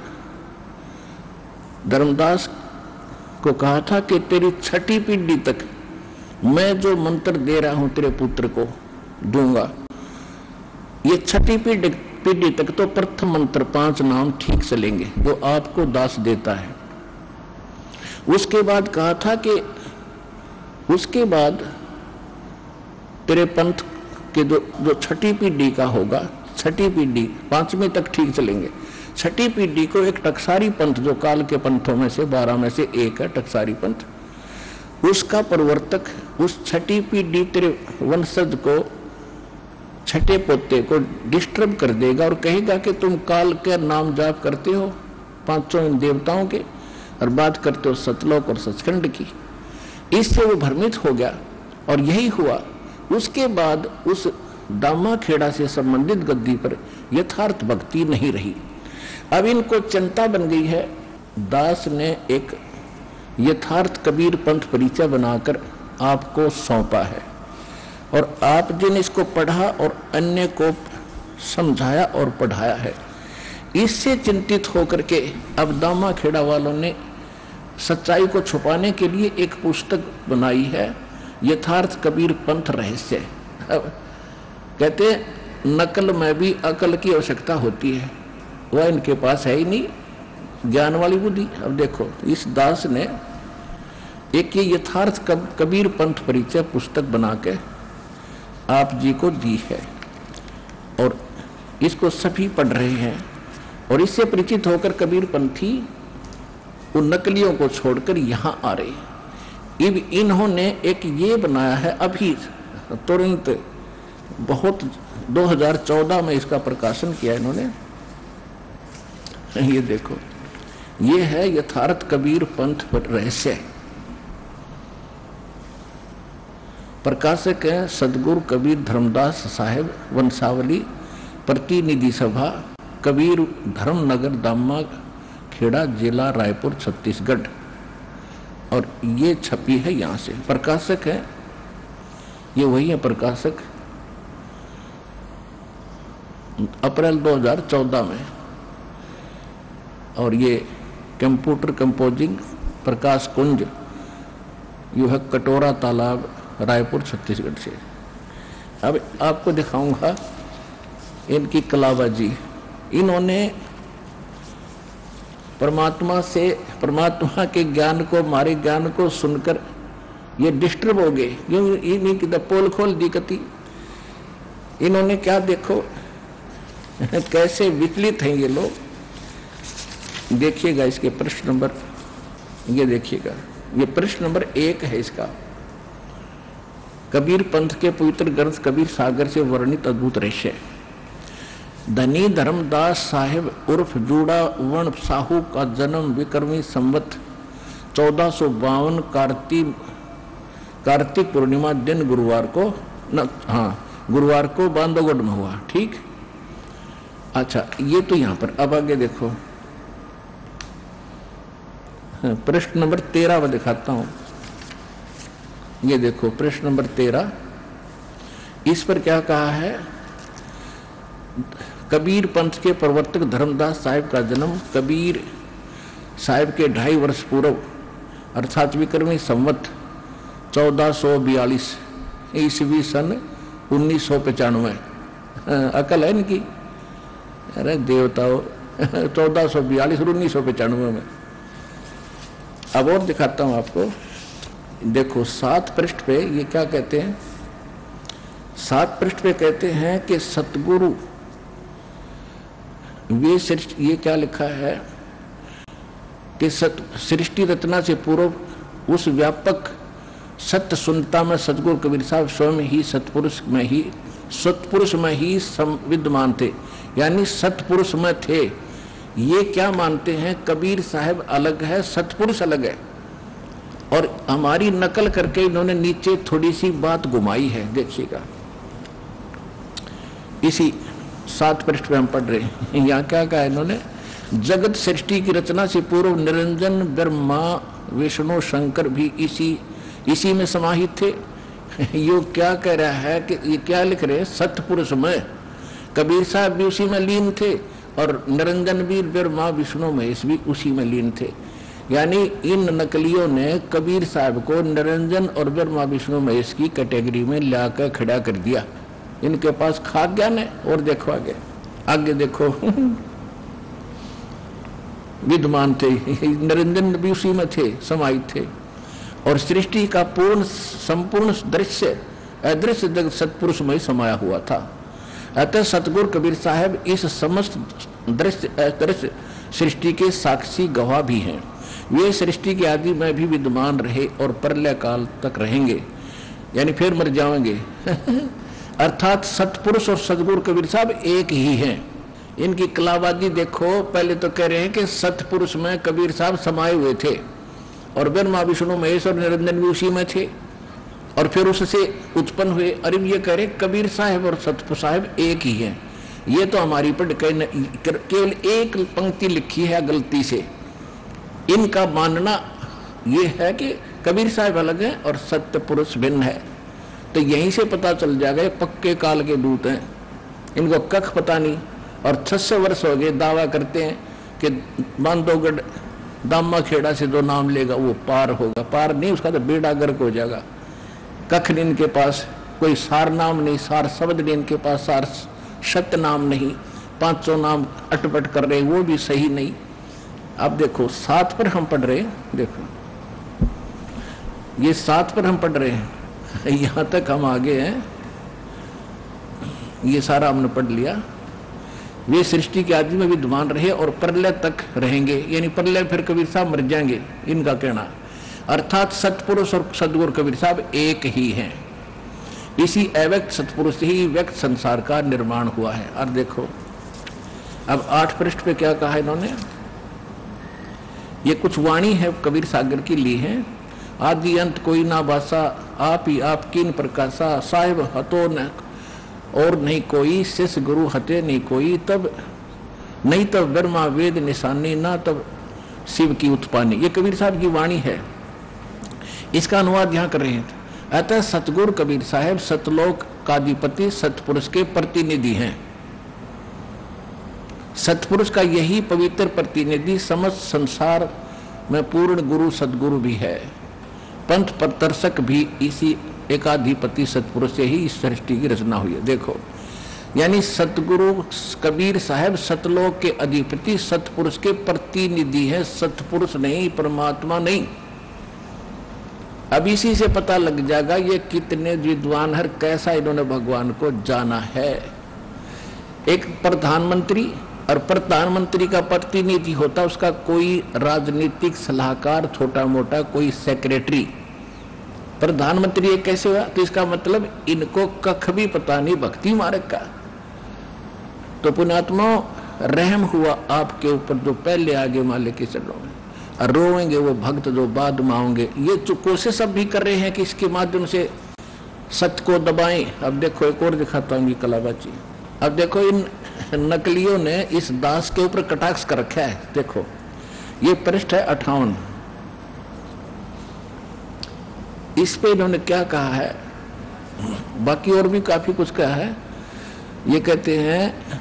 धर्मदास को कहा था कि तेरी छठी पीढ़ी तक मैं जो मंत्र दे रहा हूं तेरे पुत्र को दूंगा, ये छठी पीढ़ी तक तो प्रथम मंत्र 5 नाम ठीक से लेंगे जो आपको दास देता है। उसके बाद कहा था कि उसके बाद तेरे पंथ के जो छठी पीढ़ी का होगा, छठी पीढ़ी 5वें तक ठीक चलेंगे। छठी पीढ़ी को एक टकसारी पंथ जो काल के पंथों में से 12 में से एक है, टकसारी पंथ, उसका प्रवर्तक उस छठी पीढ़ी तेरे वंशज को, छठे पोते को डिस्टर्ब कर देगा और कहेगा कि तुम काल के नाम जाप करते हो 5 देवताओं के और बात करते हो सतलोक और सचखंड की। इससे वो भ्रमित हो गया और यही हुआ। उसके बाद उस दामा खेड़ा से संबंधित गद्दी पर यथार्थ भक्ति नहीं रही। अब इनको चिंता बन गई है। दास ने एक यथार्थ कबीर पंथ परिचय बनाकर आपको सौंपा है और आप जिन इसको पढ़ा और अन्य को समझाया और पढ़ाया है, इससे चिंतित होकर के अब दामा खेड़ा वालों ने सच्चाई को छुपाने के लिए एक पुस्तक बनाई है, यथार्थ कबीर पंथ रहस्य। अब कहते नकल में भी अकल की आवश्यकता होती है, वह इनके पास है ही नहीं ज्ञान वाली बुद्धि। अब देखो इस दास ने एक ये यथार्थ कबीर पंथ परिचय पुस्तक बना के आप जी को दी है और इसको सभी पढ़ रहे हैं और इससे परिचित होकर कबीर पंथी उन नकलियों को छोड़कर यहाँ आ रहे। अब इन्होंने एक ये बनाया है अभी तुरंत, बहुत 2014 में इसका प्रकाशन किया इन्होंने। ये देखो, ये है यथार्थ कबीर पंथ रहस्य। प्रकाशक है सदगुरु कबीर धर्मदास साहेब, वंशावली, प्रतिनिधि सभा, कबीर धर्मनगर, दामा खेड़ा, जिला रायपुर, छत्तीसगढ़। और ये छपी है यहाँ से। प्रकाशक है ये वही है प्रकाशक, अप्रैल 2014 में। और ये कंप्यूटर कंपोजिंग प्रकाश कुंज, यू है कटोरा तालाब, रायपुर, छत्तीसगढ़ से। अब आपको दिखाऊंगा इनकी कलाबाजी। इन्होंने परमात्मा के ज्ञान को, हमारे ज्ञान को सुनकर ये डिस्टर्ब हो गए। क्यों इन्हीं की पोल खोल दी कती। इन्होंने क्या देखो कैसे विचलित हैं ये लोग। देखिएगा इसके प्रश्न नंबर, ये देखिएगा, ये प्रश्न नंबर 1 है इसका। कबीर पंथ के पवित्र ग्रंथ कबीर सागर से वर्णित अद्भुत रहस्य। धनी धर्मदास साहेब उर्फ जूड़ा वर्ण साहू का जन्म विक्रमी संवत 1452 कार्तिक पूर्णिमा दिन गुरुवार को गुरुवार को बांधवगढ़ में हुआ। ठीक, अच्छा ये तो यहां पर। अब आगे देखो प्रश्न नंबर 13 में दिखाता हूं। ये देखो प्रश्न नंबर 13, इस पर क्या कहा है। कबीर पंथ के प्रवर्तक धर्मदास साहिब का जन्म कबीर साहिब के 2.5 वर्ष पूर्व अर्थात विक्रमी संवत 1442 ईस्वी सन 1995। अकल है इनकी, अरे देवताओं 1442 और 1995 में। अब और दिखाता हूं आपको। देखो 7 पृष्ठ पे ये क्या कहते हैं। 7 पृष्ठ पे कहते हैं कि सतगुरु वे सृष्टि, ये क्या लिखा है कि सृष्टि रचना से पूर्व उस व्यापक सत्य सुनता में सतगुरु कबीर साहब स्वयं ही सतपुरुष में ही विद्यमान थे, यानी सतपुरुष में थे। ये क्या मानते हैं, कबीर साहब अलग है, सतपुरुष अलग है, और हमारी नकल करके इन्होंने नीचे थोड़ी सी बात घुमाई है, देखिएगा। इसी 7 पृष्ठ पे हम पढ़ रहे हैं, यहाँ क्या कहा इन्होंने, जगत सृष्टि की रचना से पूर्व निरंजन ब्रह्मा विष्णु शंकर भी इसी में समाहित थे। यो क्या कह रहा है कि ये क्या लिख रहे हैं, सतपुरुष में कबीर साहब भी उसी में लीन थे, और निरंजन भी ब्रह्मा विष्णु महेश भी उसी में लीन थे। यानी इन नकलियों ने कबीर साहब को निरंजन और ब्रह्मा विष्णु महेश की कैटेगरी में लाकर खड़ा कर दिया। इनके पास खाक ज्ञान है। और देखो आगे देखो विद्यमान थे, निरंजन भी उसी में थे, समाहित थे, और सृष्टि का संपूर्ण दृश्य अदृश्य जगत सतपुरुष में समाया हुआ था। अतः सतगुरु कबीर साहब इस समस्त दृश्य सृष्टि के साक्षी गवाह भी हैं। वे सृष्टि के आदि में भी विद्यमान रहे और प्रलय काल तक रहेंगे, यानी फिर मर जाएंगे। अर्थात सतपुरुष और सतगुरु कबीर साहब एक ही हैं। इनकी कलाबाजी देखो, पहले तो कह रहे हैं कि सतपुरुष में कबीर साहब समाये हुए थे, और ब्रह्मा विष्णु महेश और निरंजन भी उसी में थे, और फिर उससे उत्पन्न हुए। अरे ये कह रहे कबीर साहब और सतपुरुष साहब एक ही हैं। ये तो हमारी पर केवल एक पंक्ति लिखी है गलती से। इनका मानना ये है कि कबीर साहब अलग है और सत्य पुरुष भिन्न है। तो यहीं से पता चल जाएगा पक्के काल के दूत हैं, इनको कख पता नहीं। और 600 वर्ष हो गए दावा करते हैं कि बांधवगढ़ दामा खेड़ा से जो नाम लेगा वो पार होगा। पार नहीं, उसका तो बेड़ा गर्क हो जाएगा। कख नहीं इनके पास, कोई सार नाम नहीं, सार शब्द नहीं इनके पास, सार सत्य नाम नहीं। 500 नाम अटपट कर रहे, वो भी सही नहीं। अब देखो 7 पर हम पढ़ रहे हैं, देखो ये 7 पर हम पढ़ रहे हैं, यहां तक हम आगे हैं, ये सारा हमने पढ़ लिया। वे सृष्टि के आदि में विद्यमान रहे और प्रलय तक रहेंगे, यानी प्रलय फिर कबीर साहब मर जाएंगे, इनका कहना। अर्थात सतपुरुष और सदगुरु कबीर साहब एक ही हैं। इसी अव्यक्त सतपुरुष से ही व्यक्त संसार का निर्माण हुआ है। और देखो अब 8 पृष्ठ पे क्या कहा इन्होंने, ये कुछ वाणी है कबीर सागर की ली है। आदि अंत कोई ना बासा, आप ही आप किन प्रकाशा, साहिब हतो न और नहीं कोई, शिष्य गुरु हते नहीं कोई, तब नहीं तब ब्रह्मा वेद निशानी, ना तब शिव की उत्पानी। ये कबीर साहब की वाणी है, इसका अनुवाद यहाँ कर रहे हैं। अतः सतगुरु कबीर साहब सतलोक काधिपति सतपुरुष के प्रतिनिधि हैं। सतपुरुष का यही पवित्र प्रतिनिधि समस्त संसार में पूर्ण गुरु सतगुरु भी है। पंथ प्रदर्शक भी इसी एकाधिपति सतपुरुष से ही इस सृष्टि की रचना हुई है। देखो यानी सतगुरु कबीर साहब सतलोक के अधिपति सतपुरुष के प्रतिनिधि है, सतपुरुष नहीं, परमात्मा नहीं। अब इसी से पता लग जाएगा ये कितने विद्वान है, कैसा इन्होंने भगवान को जाना है। एक प्रधानमंत्री, और प्रधानमंत्री का प्रतिनिधि होता उसका कोई राजनीतिक सलाहकार, छोटा मोटा कोई सेक्रेटरी। प्रधानमंत्री एक कैसे हुआ, तो इसका मतलब इनको कख भी पता नहीं भक्ति मार्ग का। तो पुण्यात्मा रहम हुआ आपके ऊपर जो पहले आगे माले के चरणों में, और रोएंगे वो भक्त जो बाद में आओगे। ये जो कोशिश अब भी कर रहे हैं कि इसके माध्यम से सत्य को दबाएं। अब देखो एक और दिखाता हूँ कलाबाजी। अब देखो इन नकलियों ने इस दास के ऊपर कटाक्ष कर रखा है। देखो ये पृष्ठ है 58, इस पे इन्होंने क्या कहा है, बाकी और भी काफी कुछ कहा है। ये कहते हैं,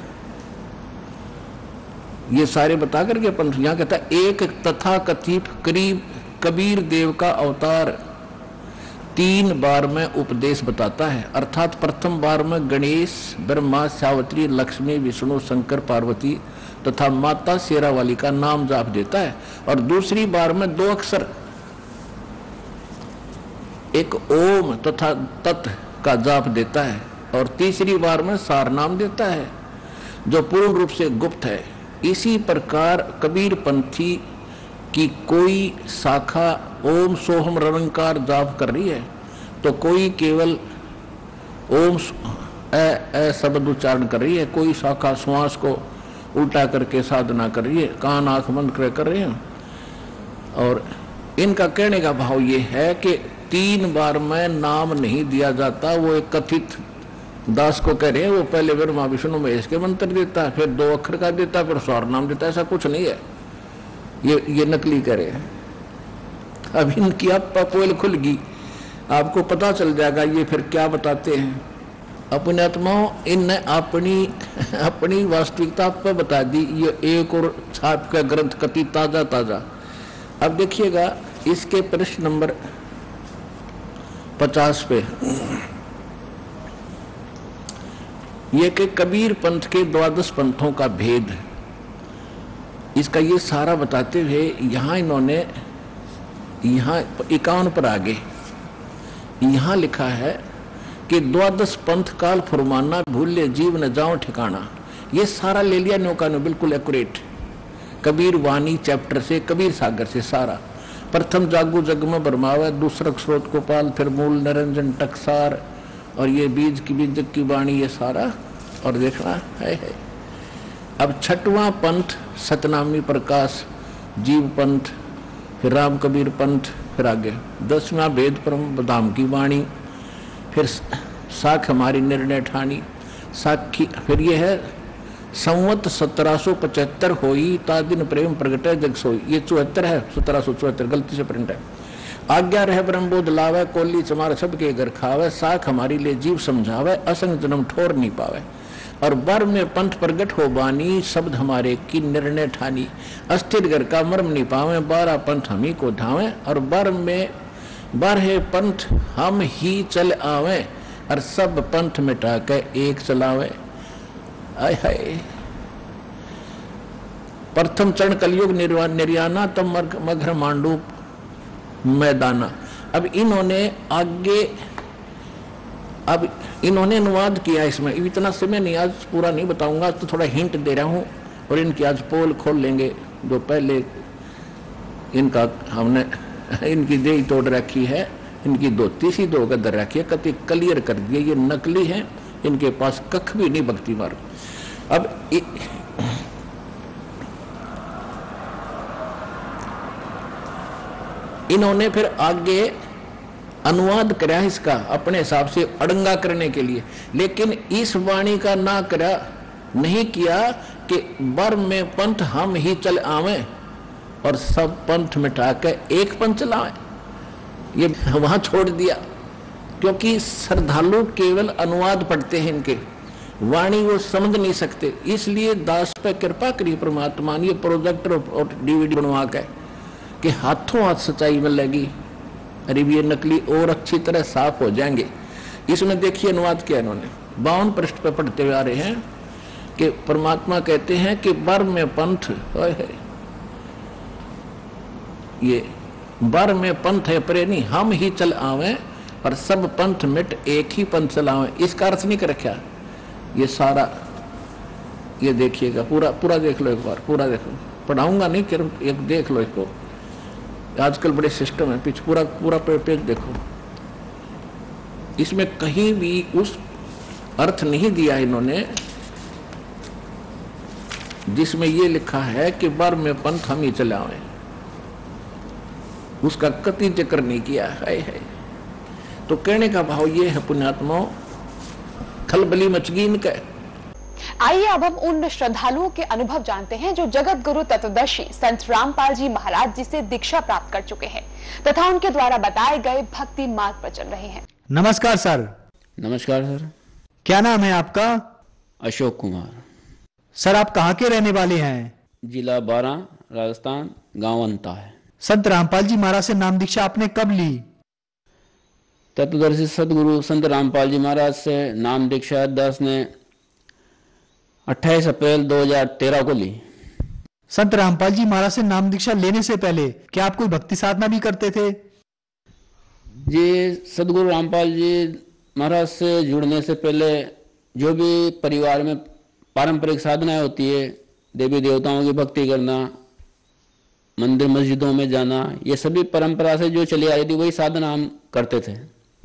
ये सारे बता करके अपन यहाँ कहता है, एक तथा कथित कबीर देव का अवतार 3 बार में उपदेश बताता है। अर्थात प्रथम बार में गणेश, ब्रह्मा, सावित्री, लक्ष्मी, विष्णु, शंकर, पार्वती तथा माता शेरावाली का नाम जाप देता है, और दूसरी बार में 2 अक्षर, एक ओम तथा तत् का जाप देता है। और तीसरी बार में सार नाम देता है जो पूर्ण रूप से गुप्त है। इसी प्रकार कबीर पंथी की कोई शाखा ओम सोहम रंकार जाप कर रही है तो कोई केवल ओम ए शब्द उच्चारण कर रही है, कोई शाखा श्वास को उल्टा करके साधना कर रही है, कान आंख बंद कर रहे हैं। और इनका कहने का भाव ये है कि 3 बार में नाम नहीं दिया जाता। वो एक कथित दास को कह रहे हैं, वो पहले ब्रह्मा विष्णु महेश के मंत्र देता है, फिर 2 अक्षर का देता है, फिर स्वर नाम देता है। ऐसा कुछ नहीं है, ये नकली करे हैं। अब इनकी अब पोल खुल गई, आपको पता चल जाएगा ये फिर क्या बताते हैं। अपने आत्माओं इनने अपनी वास्तविकता पर बता दी। ये एक और छाप का ग्रंथ कति ताजा ताजा। अब देखिएगा इसके प्रश्न नंबर 50 पे ये कि कबीर पंथ के 12 पंथों का भेद, इसका ये सारा बताते हुए यहाँ इन्होंने यहाँ 51 पर आगे यहाँ लिखा है कि 12 पंथ काल फरमाना भूले जीव न जाओ ठिकाना। ये सारा ले लिया नौका ने, बिल्कुल एक्यूरेट। कबीर वाणी चैप्टर से, कबीर सागर से सारा। प्रथम जागू जग में बरमावे, दूसरा स्रोत गोपाल, फिर मूल निरंजन टकसार, और ये बीज की वाणी, ये सारा। और देखना है। अब 6वां पंथ सतनामी प्रकाश जीव पंथ, फिर राम कबीर पंथ, फिर आगे 10वां वेद परम धाम की वाणी, फिर साख हमारी निर्णय ठानी साखी, फिर ये है संवत 1775 होई ता दिन प्रेम प्रगटे जग सोई। ये 74 है, 1774 गलती से प्रिंट है। आज्ञा रह ब्रह्मबोध लावे, कोली चमार सबके घर खावे, साख हमारी ले जीव समझावे, असंग जन्म ठोर नहीं पावे। और बर में पंथ प्रगट हो बानी, शब्द हमारे की निर्णय ठानी, अस्थिर घर का मर्म नहीं पावे, 12 पंथ हम ही को धावे, और बर में 12 पंथ हम ही चल आवे, और सब पंथ मिटा के एक चलावे। आय हाय। प्रथम चरण कलयुग निर्याना, तब मघर मांडू मैदाना। अब इन्होंने अनुवाद किया इसमें। इतना समय नहीं, आज पूरा नहीं बताऊंगा, तो थोड़ा हिंट दे रहा हूं। और इनकी आज पोल खोल लेंगे जो पहले इनका हमने इनकी देही तोड़ रखी है, इनकी 2 तीसरी 2 गदर रखी है, कति क्लियर कर दिए ये नकली है, इनके पास कख भी नहीं भक्ति मार्ग। अब इन्होंने फिर आगे अनुवाद करा इसका अपने हिसाब से अड़ंगा करने के लिए, लेकिन इस वाणी का ना करा नहीं किया कि बर में पंथ हम ही चल आवे और सब पंथ मिटा के एक पंथ चलावे। ये वहां छोड़ दिया, क्योंकि श्रद्धालु केवल अनुवाद पढ़ते हैं, इनके वाणी वो समझ नहीं सकते। इसलिए दास पे कृपा करी परमात्मा ने ये प्रोजेक्टर और DVD बनवा के कि हाथों हाथ सच्चाई मिलेगी। अरे ये नकली और अच्छी तरह साफ हो जाएंगे। इसमें देखिए अनुवाद किया इन्होंने, 52 पृष्ठ पे पढ़ते हुए आ रहे हैं कि परमात्मा कहते हैं कि बर में पंथ है, ये बर में पंथ है प्रेमी, हम ही चल आवे और सब पंथ मिट एक ही पंथ चलावे। इसका अर्थ नहीं कर रखा ये सारा। ये देखिएगा पूरा देख लो एक बार, पूरा देखो, पढ़ाऊंगा नहीं, एक देख लो इसको। आजकल बड़े सिस्टम है, पीछे पूरा पेज देखो। इसमें कहीं भी उस अर्थ नहीं दिया इन्होंने जिसमें ये लिखा है कि बर में पंथ हम ही चलावे, उसका कति जिक्र नहीं किया है। तो कहने का भाव ये है पुण्यात्माओं, खलबली मच गई इनका। आइए अब हम उन श्रद्धालुओं के अनुभव जानते हैं जो जगत गुरु तत्वदर्शी संत रामपाल जी महाराज जी से दीक्षा प्राप्त कर चुके हैं तथा उनके द्वारा बताए गए भक्ति मार्ग पर चल रहे हैं। नमस्कार सर। नमस्कार सर। क्या नाम है आपका? अशोक कुमार। सर आप कहाँ के रहने वाले हैं? जिला बारां, राजस्थान, गांव अंता है। संत रामपाल जी महाराज से नाम दीक्षा आपने कब ली? तत्वदर्शी सदगुरु संत रामपाल जी महाराज से नाम दीक्षा दास ने 28 अप्रैल 2013 को ली। संत रामपाल जी महाराज से नाम दीक्षा लेने से पहले क्या आप कोई भक्ति साधना भी करते थे? जी, सदगुरु रामपाल जी महाराज से जुड़ने से पहले जो भी परिवार में पारंपरिक साधनाएं होती है, देवी देवताओं की भक्ति करना, मंदिर मस्जिदों में जाना, ये सभी परंपरा से जो चली आ रही थी वही साधना हम करते थे।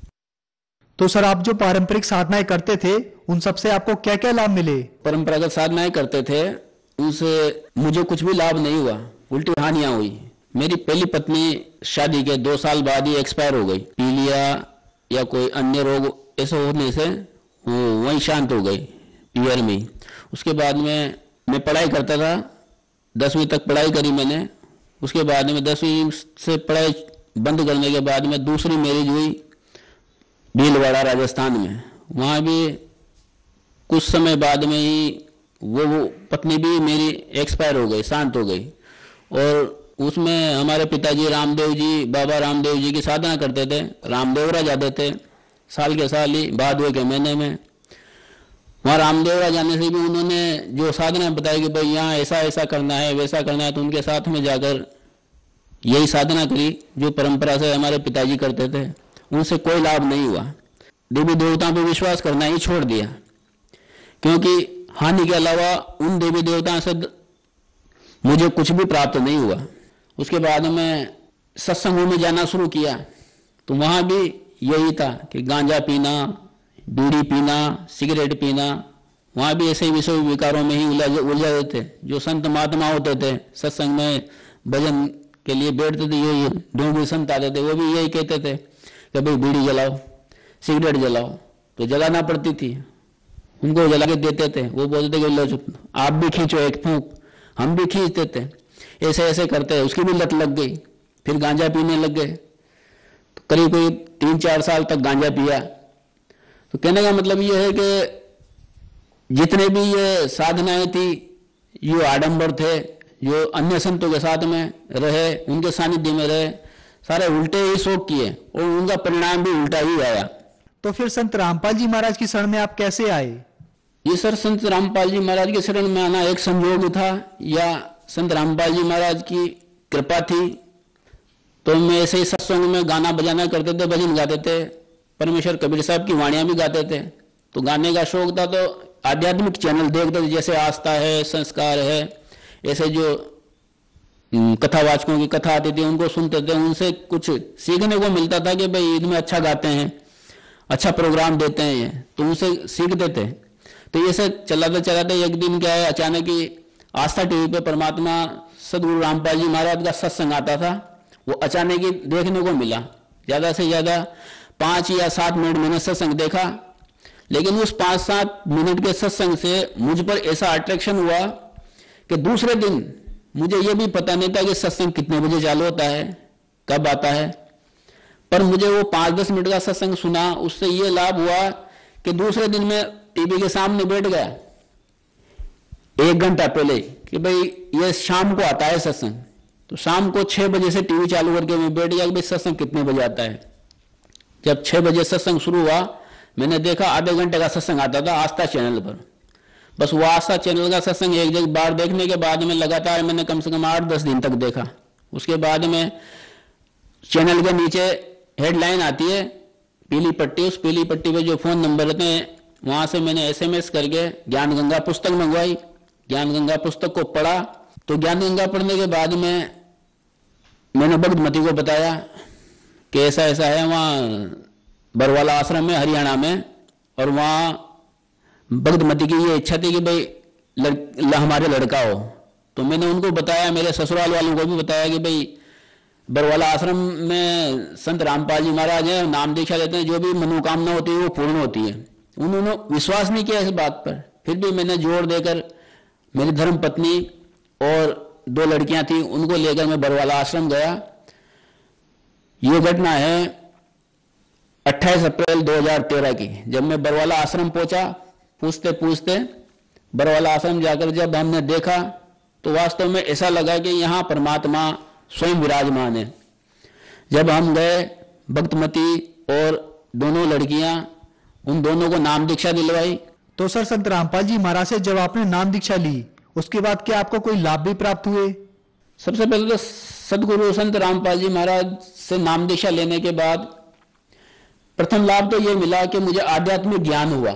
तो सर आप जो पारंपरिक साधनाएं करते थे उन सब से आपको क्या क्या लाभ मिले? परंपरागत साधनाएं करते थे उनसे मुझे कुछ भी लाभ नहीं हुआ, उल्टी हानियां हुई। मेरी पहली पत्नी शादी के 2 साल बाद ही एक्सपायर हो गई। पीलिया या कोई अन्य रोग ऐसे होने से वो वहीं शांत हो गई पीयर में। उसके बाद में मैं पढ़ाई करता था, 10वीं तक पढ़ाई करी मैंने। उसके बाद में 10वीं से पढ़ाई बंद करने के बाद में दूसरी मैरिज हुई भीलवाड़ा राजस्थान में। वहाँ भी कुछ समय बाद में ही वो पत्नी भी मेरी एक्सपायर हो गई, शांत हो गई। और उसमें हमारे पिताजी रामदेव जी, बाबा रामदेव जी की साधना करते थे। रामदेवरा जाते थे साल के साल ही, भादवे के महीने में। वहाँ रामदेवरा जाने से भी उन्होंने जो साधना बताई कि भाई यहाँ ऐसा ऐसा करना है, वैसा करना है, तो उनके साथ में जाकर यही साधना करी जो परंपरा से हमारे पिताजी करते थे। उनसे कोई लाभ नहीं हुआ। देवी देवताओं पर विश्वास करना ही छोड़ दिया, क्योंकि हानि के अलावा उन देवी देवताओं से मुझे कुछ भी प्राप्त नहीं हुआ। उसके बाद में सत्संगों में जाना शुरू किया तो वहाँ भी यही था कि गांजा पीना, बीड़ी पीना, सिगरेट पीना, वहाँ भी ऐसे विषय विकारों में ही उलझे थे। जो संत महात्मा होते थे सत्संग में भजन के लिए बैठते थे, यही ढोंगी संत आते थे, वो भी यही कहते थे कि भाई बीड़ी जलाओ, सिगरेट जलाओ, तो जलाना पड़ती थी। उनको जला के देते थे, वो बोलते थे कि लो चुप, आप भी खींचो एक फूंक, हम भी खींचते थे। ऐसे ऐसे करते, उसकी भी लत लग गई। फिर गांजा पीने लग गए, तो करीब करीब 3-4 साल तक गांजा पिया। तो कहने का मतलब ये है कि जितने भी ये साधनाएं थी, ये आडंबर थे, जो अन्य संतों के साथ में रहे, उनके सानिध्य में रहे, सारे उल्टे ही शौक किए और उनका परिणाम भी उल्टा ही आया। तो फिर संत रामपाल जी महाराज की शरण में आप कैसे आए? ये सर संत रामपाल जी महाराज के शरण में आना एक संयोग था या संत रामपाल जी महाराज की कृपा थी। तो मैं ऐसे ही सत्संग में गाना बजाना करते थे, भजन गाते थे, परमेश्वर कबीर साहब की वाणियां भी गाते थे। तो गाने का शौक था, तो आध्यात्मिक चैनल देखते थे, जैसे आस्था है, संस्कार है, ऐसे जो कथावाचकों की कथा आती थी उनको सुनते थे। उनसे कुछ सीखने को मिलता था कि भाई ईद में अच्छा गाते हैं, अच्छा प्रोग्राम देते हैं ये, तो उनसे सीखते थे। तो ये सब चलाते चलाते एक दिन क्या है, अचानक ही आस्था टीवी पे परमात्मा सदगुरु रामपाल जी महाराज का सत्संग आता था। वो अचानक ही देखने को मिला। ज्यादा से ज्यादा 5 या 7 मिनट मैंने सत्संग देखा, लेकिन उस 5-7 मिनट के सत्संग से मुझ पर ऐसा अट्रैक्शन हुआ कि दूसरे दिन मुझे यह भी पता नहीं था कि सत्संग कितने बजे चालू होता है, कब आता है, पर मुझे वो 5-10 मिनट का सत्संग सुना, उससे ये लाभ हुआ कि दूसरे दिन मैं टीवी के सामने बैठ गया 1 घंटा पहले कि भाई ये शाम को आता है सत्संग। तो शाम को 6 बजे से टीवी चालू करके मैं बैठ गया कि भाई सत्संग कितने बजे आता है। जब 6 बजे सत्संग शुरू हुआ, मैंने देखा आधे घंटे का सत्संग आता था आस्था चैनल पर। बस वो आस्था चैनल का सत्संग एक बार देखने के बाद में लगातार मैंने कम से कम 8-10 दिन तक देखा। उसके बाद में चैनल के नीचे हेडलाइन आती है पीली पट्टी, उस पीली पट्टी पे जो फोन नंबर रहते हैं वहां से मैंने SMS करके ज्ञान गंगा पुस्तक मंगवाई। ज्ञान गंगा पुस्तक को पढ़ा। तो ज्ञान गंगा पढ़ने के बाद में मैंने भगतमती को बताया कि ऐसा ऐसा है वहाँ बरवाला आश्रम में हरियाणा में, और वहाँ भगतमती की ये इच्छा थी कि भाई हमारे लड़का हो। तो मैंने उनको बताया, मेरे ससुराल वालों को भी बताया कि भाई बरवाला आश्रम में संत रामपाल जी महाराज हैं, नाम दीक्षा देते हैं, जो भी मनोकामना होती है वो पूर्ण होती है। उन्होंने विश्वास नहीं किया इस बात पर, फिर भी मैंने जोर देकर मेरी धर्म पत्नी और 2 लड़कियां थी उनको लेकर मैं बरवाला आश्रम गया। ये घटना है 28 अप्रैल 2013 की। जब मैं बरवाला आश्रम पहुंचा, पूछते पूछते बरवाला आश्रम जाकर जब हमने देखा तो वास्तव में ऐसा लगा कि यहाँ परमात्मा स्वयं विराजमान है। जब हम गए, भक्तमती और दोनों लड़कियां, उन दोनों को नाम दीक्षा दिलवाई। तो सर संत रामपाल जी महाराज से जब आपने नाम दीक्षा ली उसके बाद क्या आपको कोई लाभ भी प्राप्त हुए? सबसे पहले तो सदगुरु संत रामपाल जी महाराज से नाम दीक्षा लेने के बाद प्रथम लाभ तो यह मिला कि मुझे आध्यात्मिक ज्ञान हुआ।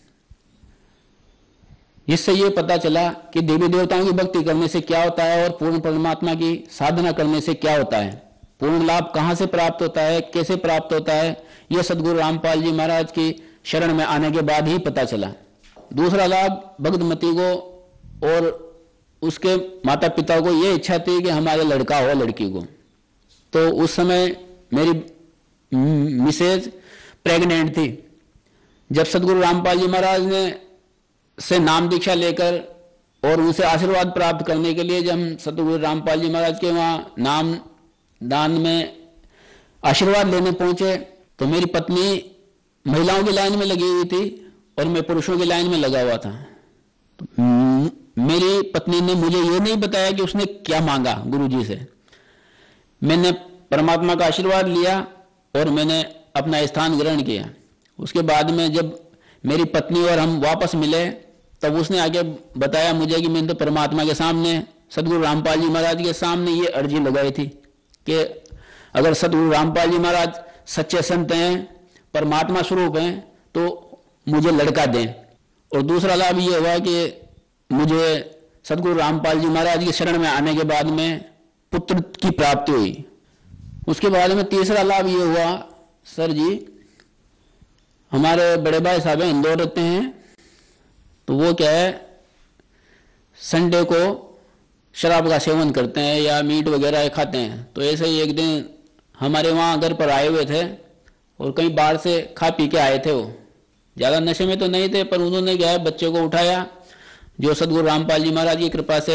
इससे यह पता चला कि देवी देवताओं की भक्ति करने से क्या होता है और पूर्ण परमात्मा की साधना करने से क्या होता है, पूर्ण लाभ कहां से प्राप्त होता है, कैसे प्राप्त होता है, यह सदगुरु रामपाल जी महाराज की शरण में आने के बाद ही पता चला। दूसरा लाभ भगतमती को और उसके माता पिता को यह इच्छा थी कि हमारे लड़का हो लड़की को। तो उस समय मेरी मिसेज प्रेग्नेंट थी। जब सदगुरु रामपाल जी महाराज ने से नाम दीक्षा लेकर और उनसे आशीर्वाद प्राप्त करने के लिए जब हम सदगुरु रामपाल जी महाराज के वहां नाम दान में आशीर्वाद लेने पहुंचे तो मेरी पत्नी महिलाओं की लाइन में लगी हुई थी और मैं पुरुषों की लाइन में लगा हुआ था। तो मेरी पत्नी ने मुझे यह नहीं बताया कि उसने क्या मांगा गुरुजी से। मैंने परमात्मा का आशीर्वाद लिया और मैंने अपना स्थान ग्रहण किया। उसके बाद में जब मेरी पत्नी और हम वापस मिले तब उसने आगे बताया मुझे कि मैंने तो परमात्मा के सामने सदगुरु रामपाल जी महाराज के सामने ये अर्जी लगाई थी कि अगर सदगुरु रामपाल जी महाराज सच्चे संत हैं, परमात्मा स्वरूप हैं, तो मुझे लड़का दें। और दूसरा लाभ ये हुआ कि मुझे सदगुरु रामपाल जी महाराज की शरण में आने के बाद में पुत्र की प्राप्ति हुई। उसके बाद में तीसरा लाभ ये हुआ, सर जी हमारे बड़े भाई साहब इंदौर रहते हैं, तो वो क्या है संडे को शराब का सेवन करते हैं या मीट वगैरह खाते हैं। तो ऐसे ही एक दिन हमारे वहाँ घर पर आए हुए थे और कहीं बाहर से खा पी के आए थे। वो ज़्यादा नशे में तो नहीं थे, पर उन्होंने क्या है बच्चे को उठाया, जो सदगुरु रामपाल जी महाराज की कृपा से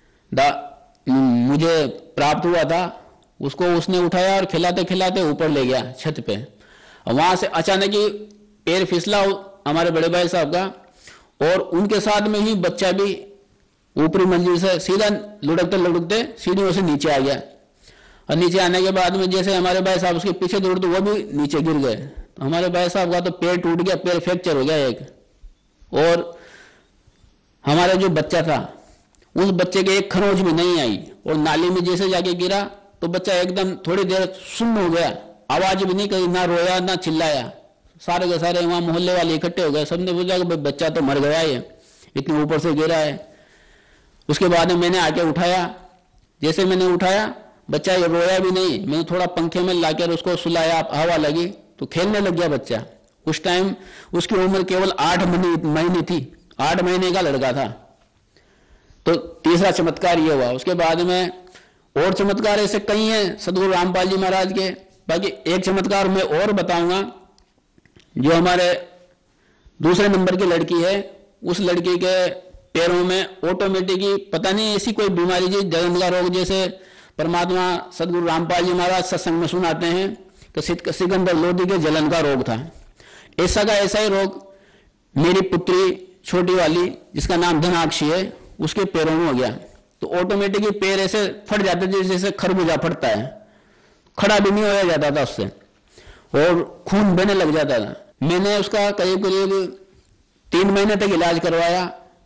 मुझे प्राप्त हुआ था, उसको उसने उठाया और खिलाते खिलाते ऊपर ले गया छत पे। और वहां से अचानक ही पैर फिसला हमारे बड़े भाई साहब का और उनके साथ में ही बच्चा भी ऊपरी मंजिल से सीधा लुढ़कते लुढ़कते सीढ़ियों से नीचे आ गया। और नीचे आने के बाद में जैसे हमारे भाई साहब उसके पीछे दौड़ते वो भी नीचे गिर गए। तो हमारे भाई साहब का तो पैर टूट गया, पैर फ्रैक्चर हो गया एक। और हमारा जो बच्चा था उस बच्चे के एक खरोंच भी नहीं आई और नाली में जैसे जाके गिरा तो बच्चा एकदम थोड़ी देर सुन्न हो गया, आवाज भी नहीं करी, ना रोया ना चिल्लाया। सारे के सारे वहां मोहल्ले वाले इकट्ठे हो गए, सबने पूछा कि बच्चा तो मर गया है, इतने ऊपर से गिरा है। उसके बाद में मैंने आके उठाया, जैसे मैंने उठाया बच्चा ये रोया भी नहीं, मैंने थोड़ा पंखे में लाकर उसको सुलाया, हवा लगी तो खेलने लग गया बच्चा। उस टाइम उसकी उम्र केवल 8 महीने थी, 8 महीने का लड़का था। तो तीसरा चमत्कार ये हुआ। उसके बाद में और चमत्कार ऐसे कई हैं सदगुरु रामपाल जी महाराज के। बाकी एक चमत्कार मैं और बताऊंगा, जो हमारे दूसरे नंबर की लड़की है, उस लड़की के पैरों में ऑटोमेटिक ही पता नहीं ऐसी कोई बीमारी जी, जलन का रोग, जैसे परमात्मा सदगुरु रामपाल जी महाराज सत्संग में सुनाते हैं कि सिकंदर लोधी के जलन का रोग था। ऐसा का ऐसा ही रोग मेरी पुत्री छोटी वाली जिसका नाम धनाक्षी है उसके पैरों में हो गया। तो ऑटोमेटिकली पैर ऐसे फट जाते थे जैसे खरबूजा फटता है, खड़ा भी नहीं होया जाता था उससे और खून बहने लग जाता था। मैंने उसका करीब करीब 3 महीने तक इलाज करवाया,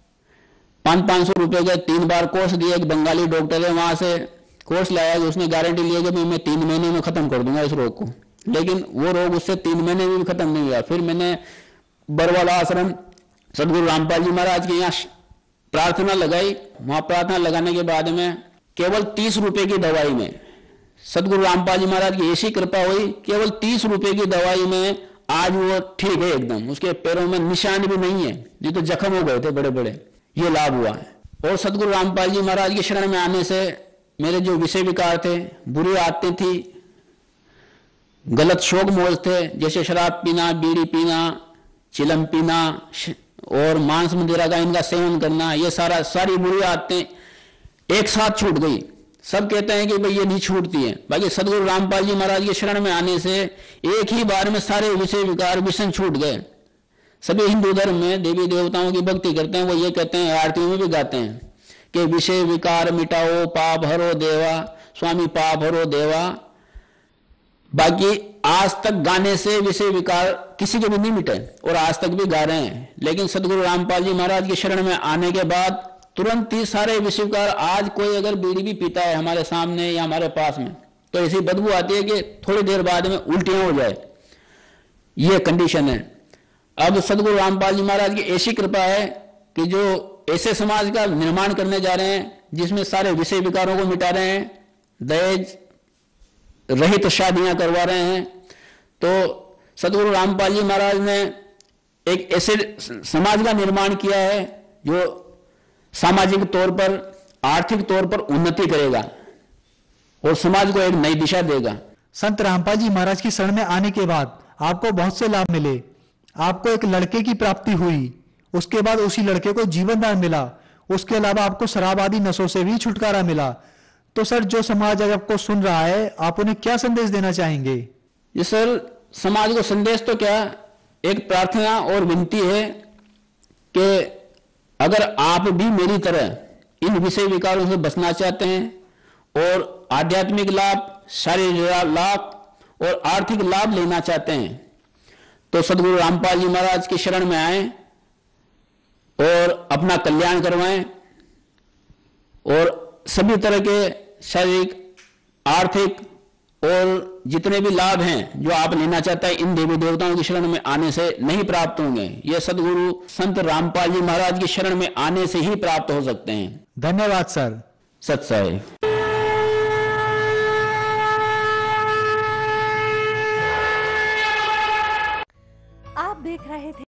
500 रुपए के 3 बार कोर्स दिए। एक बंगाली डॉक्टर है वहां से कोर्स लाया, उसने गारंटी ली कि मैं 3 महीने में खत्म कर दूंगा इस रोग को। लेकिन वो रोग उससे 3 महीने में भी खत्म नहीं हुआ। फिर मैंने बरवाला आश्रम सदगुरु रामपाल जी महाराज के यहाँ प्रार्थना लगाई। वहां प्रार्थना लगाने के बाद में केवल 30 रुपए की दवाई में सदगुरु रामपाल जी महाराज की ऐसी कृपा हुई, केवल 30 रुपए की दवाई में आज वो ठीक है एकदम, उसके पैरों में निशान भी नहीं है, नहीं तो जख्म हो गए थे बड़े बड़े। ये लाभ हुआ है। और सदगुरु रामपाल जी महाराज की शरण में आने से मेरे जो विषय विकार थे, बुरी आदतें थी, गलत शौक मोज थे, जैसे शराब पीना, बीड़ी पीना, चिलम पीना और मांस मदिरा का इनका सेवन करना, ये सारी बुरी आदतें एक साथ छूट गई। सब कहते हैं कि भाई ये नहीं छूटती है, बाकी सदगुरु रामपाल जी महाराज की शरण में आने से एक ही बार में सारे विषय विकार विषण छूट गए। सभी हिंदू धर्म में देवी देवताओं की भक्ति करते हैं, वो ये कहते हैं, आरती में भी गाते हैं कि विषय विकार मिटाओ पाप हरो देवा, स्वामी पाप हरो देवा। बाकी आज तक गाने से विषय विकार किसी के भी नहीं मिटे और आज तक भी गा रहे हैं। लेकिन सदगुरु रामपाल जी महाराज की शरण में आने के बाद तुरंत ही सारे विषय विकार, आज कोई अगर बीड़ी भी पीता है हमारे सामने या हमारे पास में तो ऐसी बदबू आती है कि थोड़ी देर बाद में उल्टियां हो जाए। ये कंडीशन है। अब सदगुरु रामपाल जी महाराज की ऐसी कृपा है कि जो ऐसे समाज का निर्माण करने जा रहे हैं जिसमें सारे विषय विकारों को मिटा रहे हैं, दहेज रहित शादियां करवा रहे हैं, तो सदगुरु रामपाल जी महाराज ने एक ऐसे समाज का निर्माण किया है जो सामाजिक तौर पर, आर्थिक तौर पर उन्नति करेगा और समाज को एक नई दिशा देगा। संत रामपाल जी महाराज की शरण में आने के बाद आपको बहुत से लाभ मिले। आपको एक लड़के की प्राप्ति हुई, उसके बाद उसी लड़के को जीवन दान मिला, उसके अलावा आपको शराब आदि नशों से भी छुटकारा मिला। तो सर, जो समाज आज आपको सुन रहा है, आप उन्हें क्या संदेश देना चाहेंगे? जी सर, समाज को संदेश तो क्या, एक प्रार्थना और विनती है कि अगर आप भी मेरी तरह इन विषय विकारों से बचना चाहते हैं और आध्यात्मिक लाभ, शारीरिक लाभ और आर्थिक लाभ लेना चाहते हैं, तो सदगुरु रामपाल जी महाराज की शरण में आएं और अपना कल्याण करवाएं और सभी तरह के शारीरिक, आर्थिक और जितने भी लाभ हैं जो आप लेना चाहते हैं, इन देवी देवताओं की शरण में आने से नहीं प्राप्त होंगे। ये सदगुरु संत रामपाल जी महाराज की शरण में आने से ही प्राप्त हो सकते हैं। धन्यवाद सर। सत साहिब।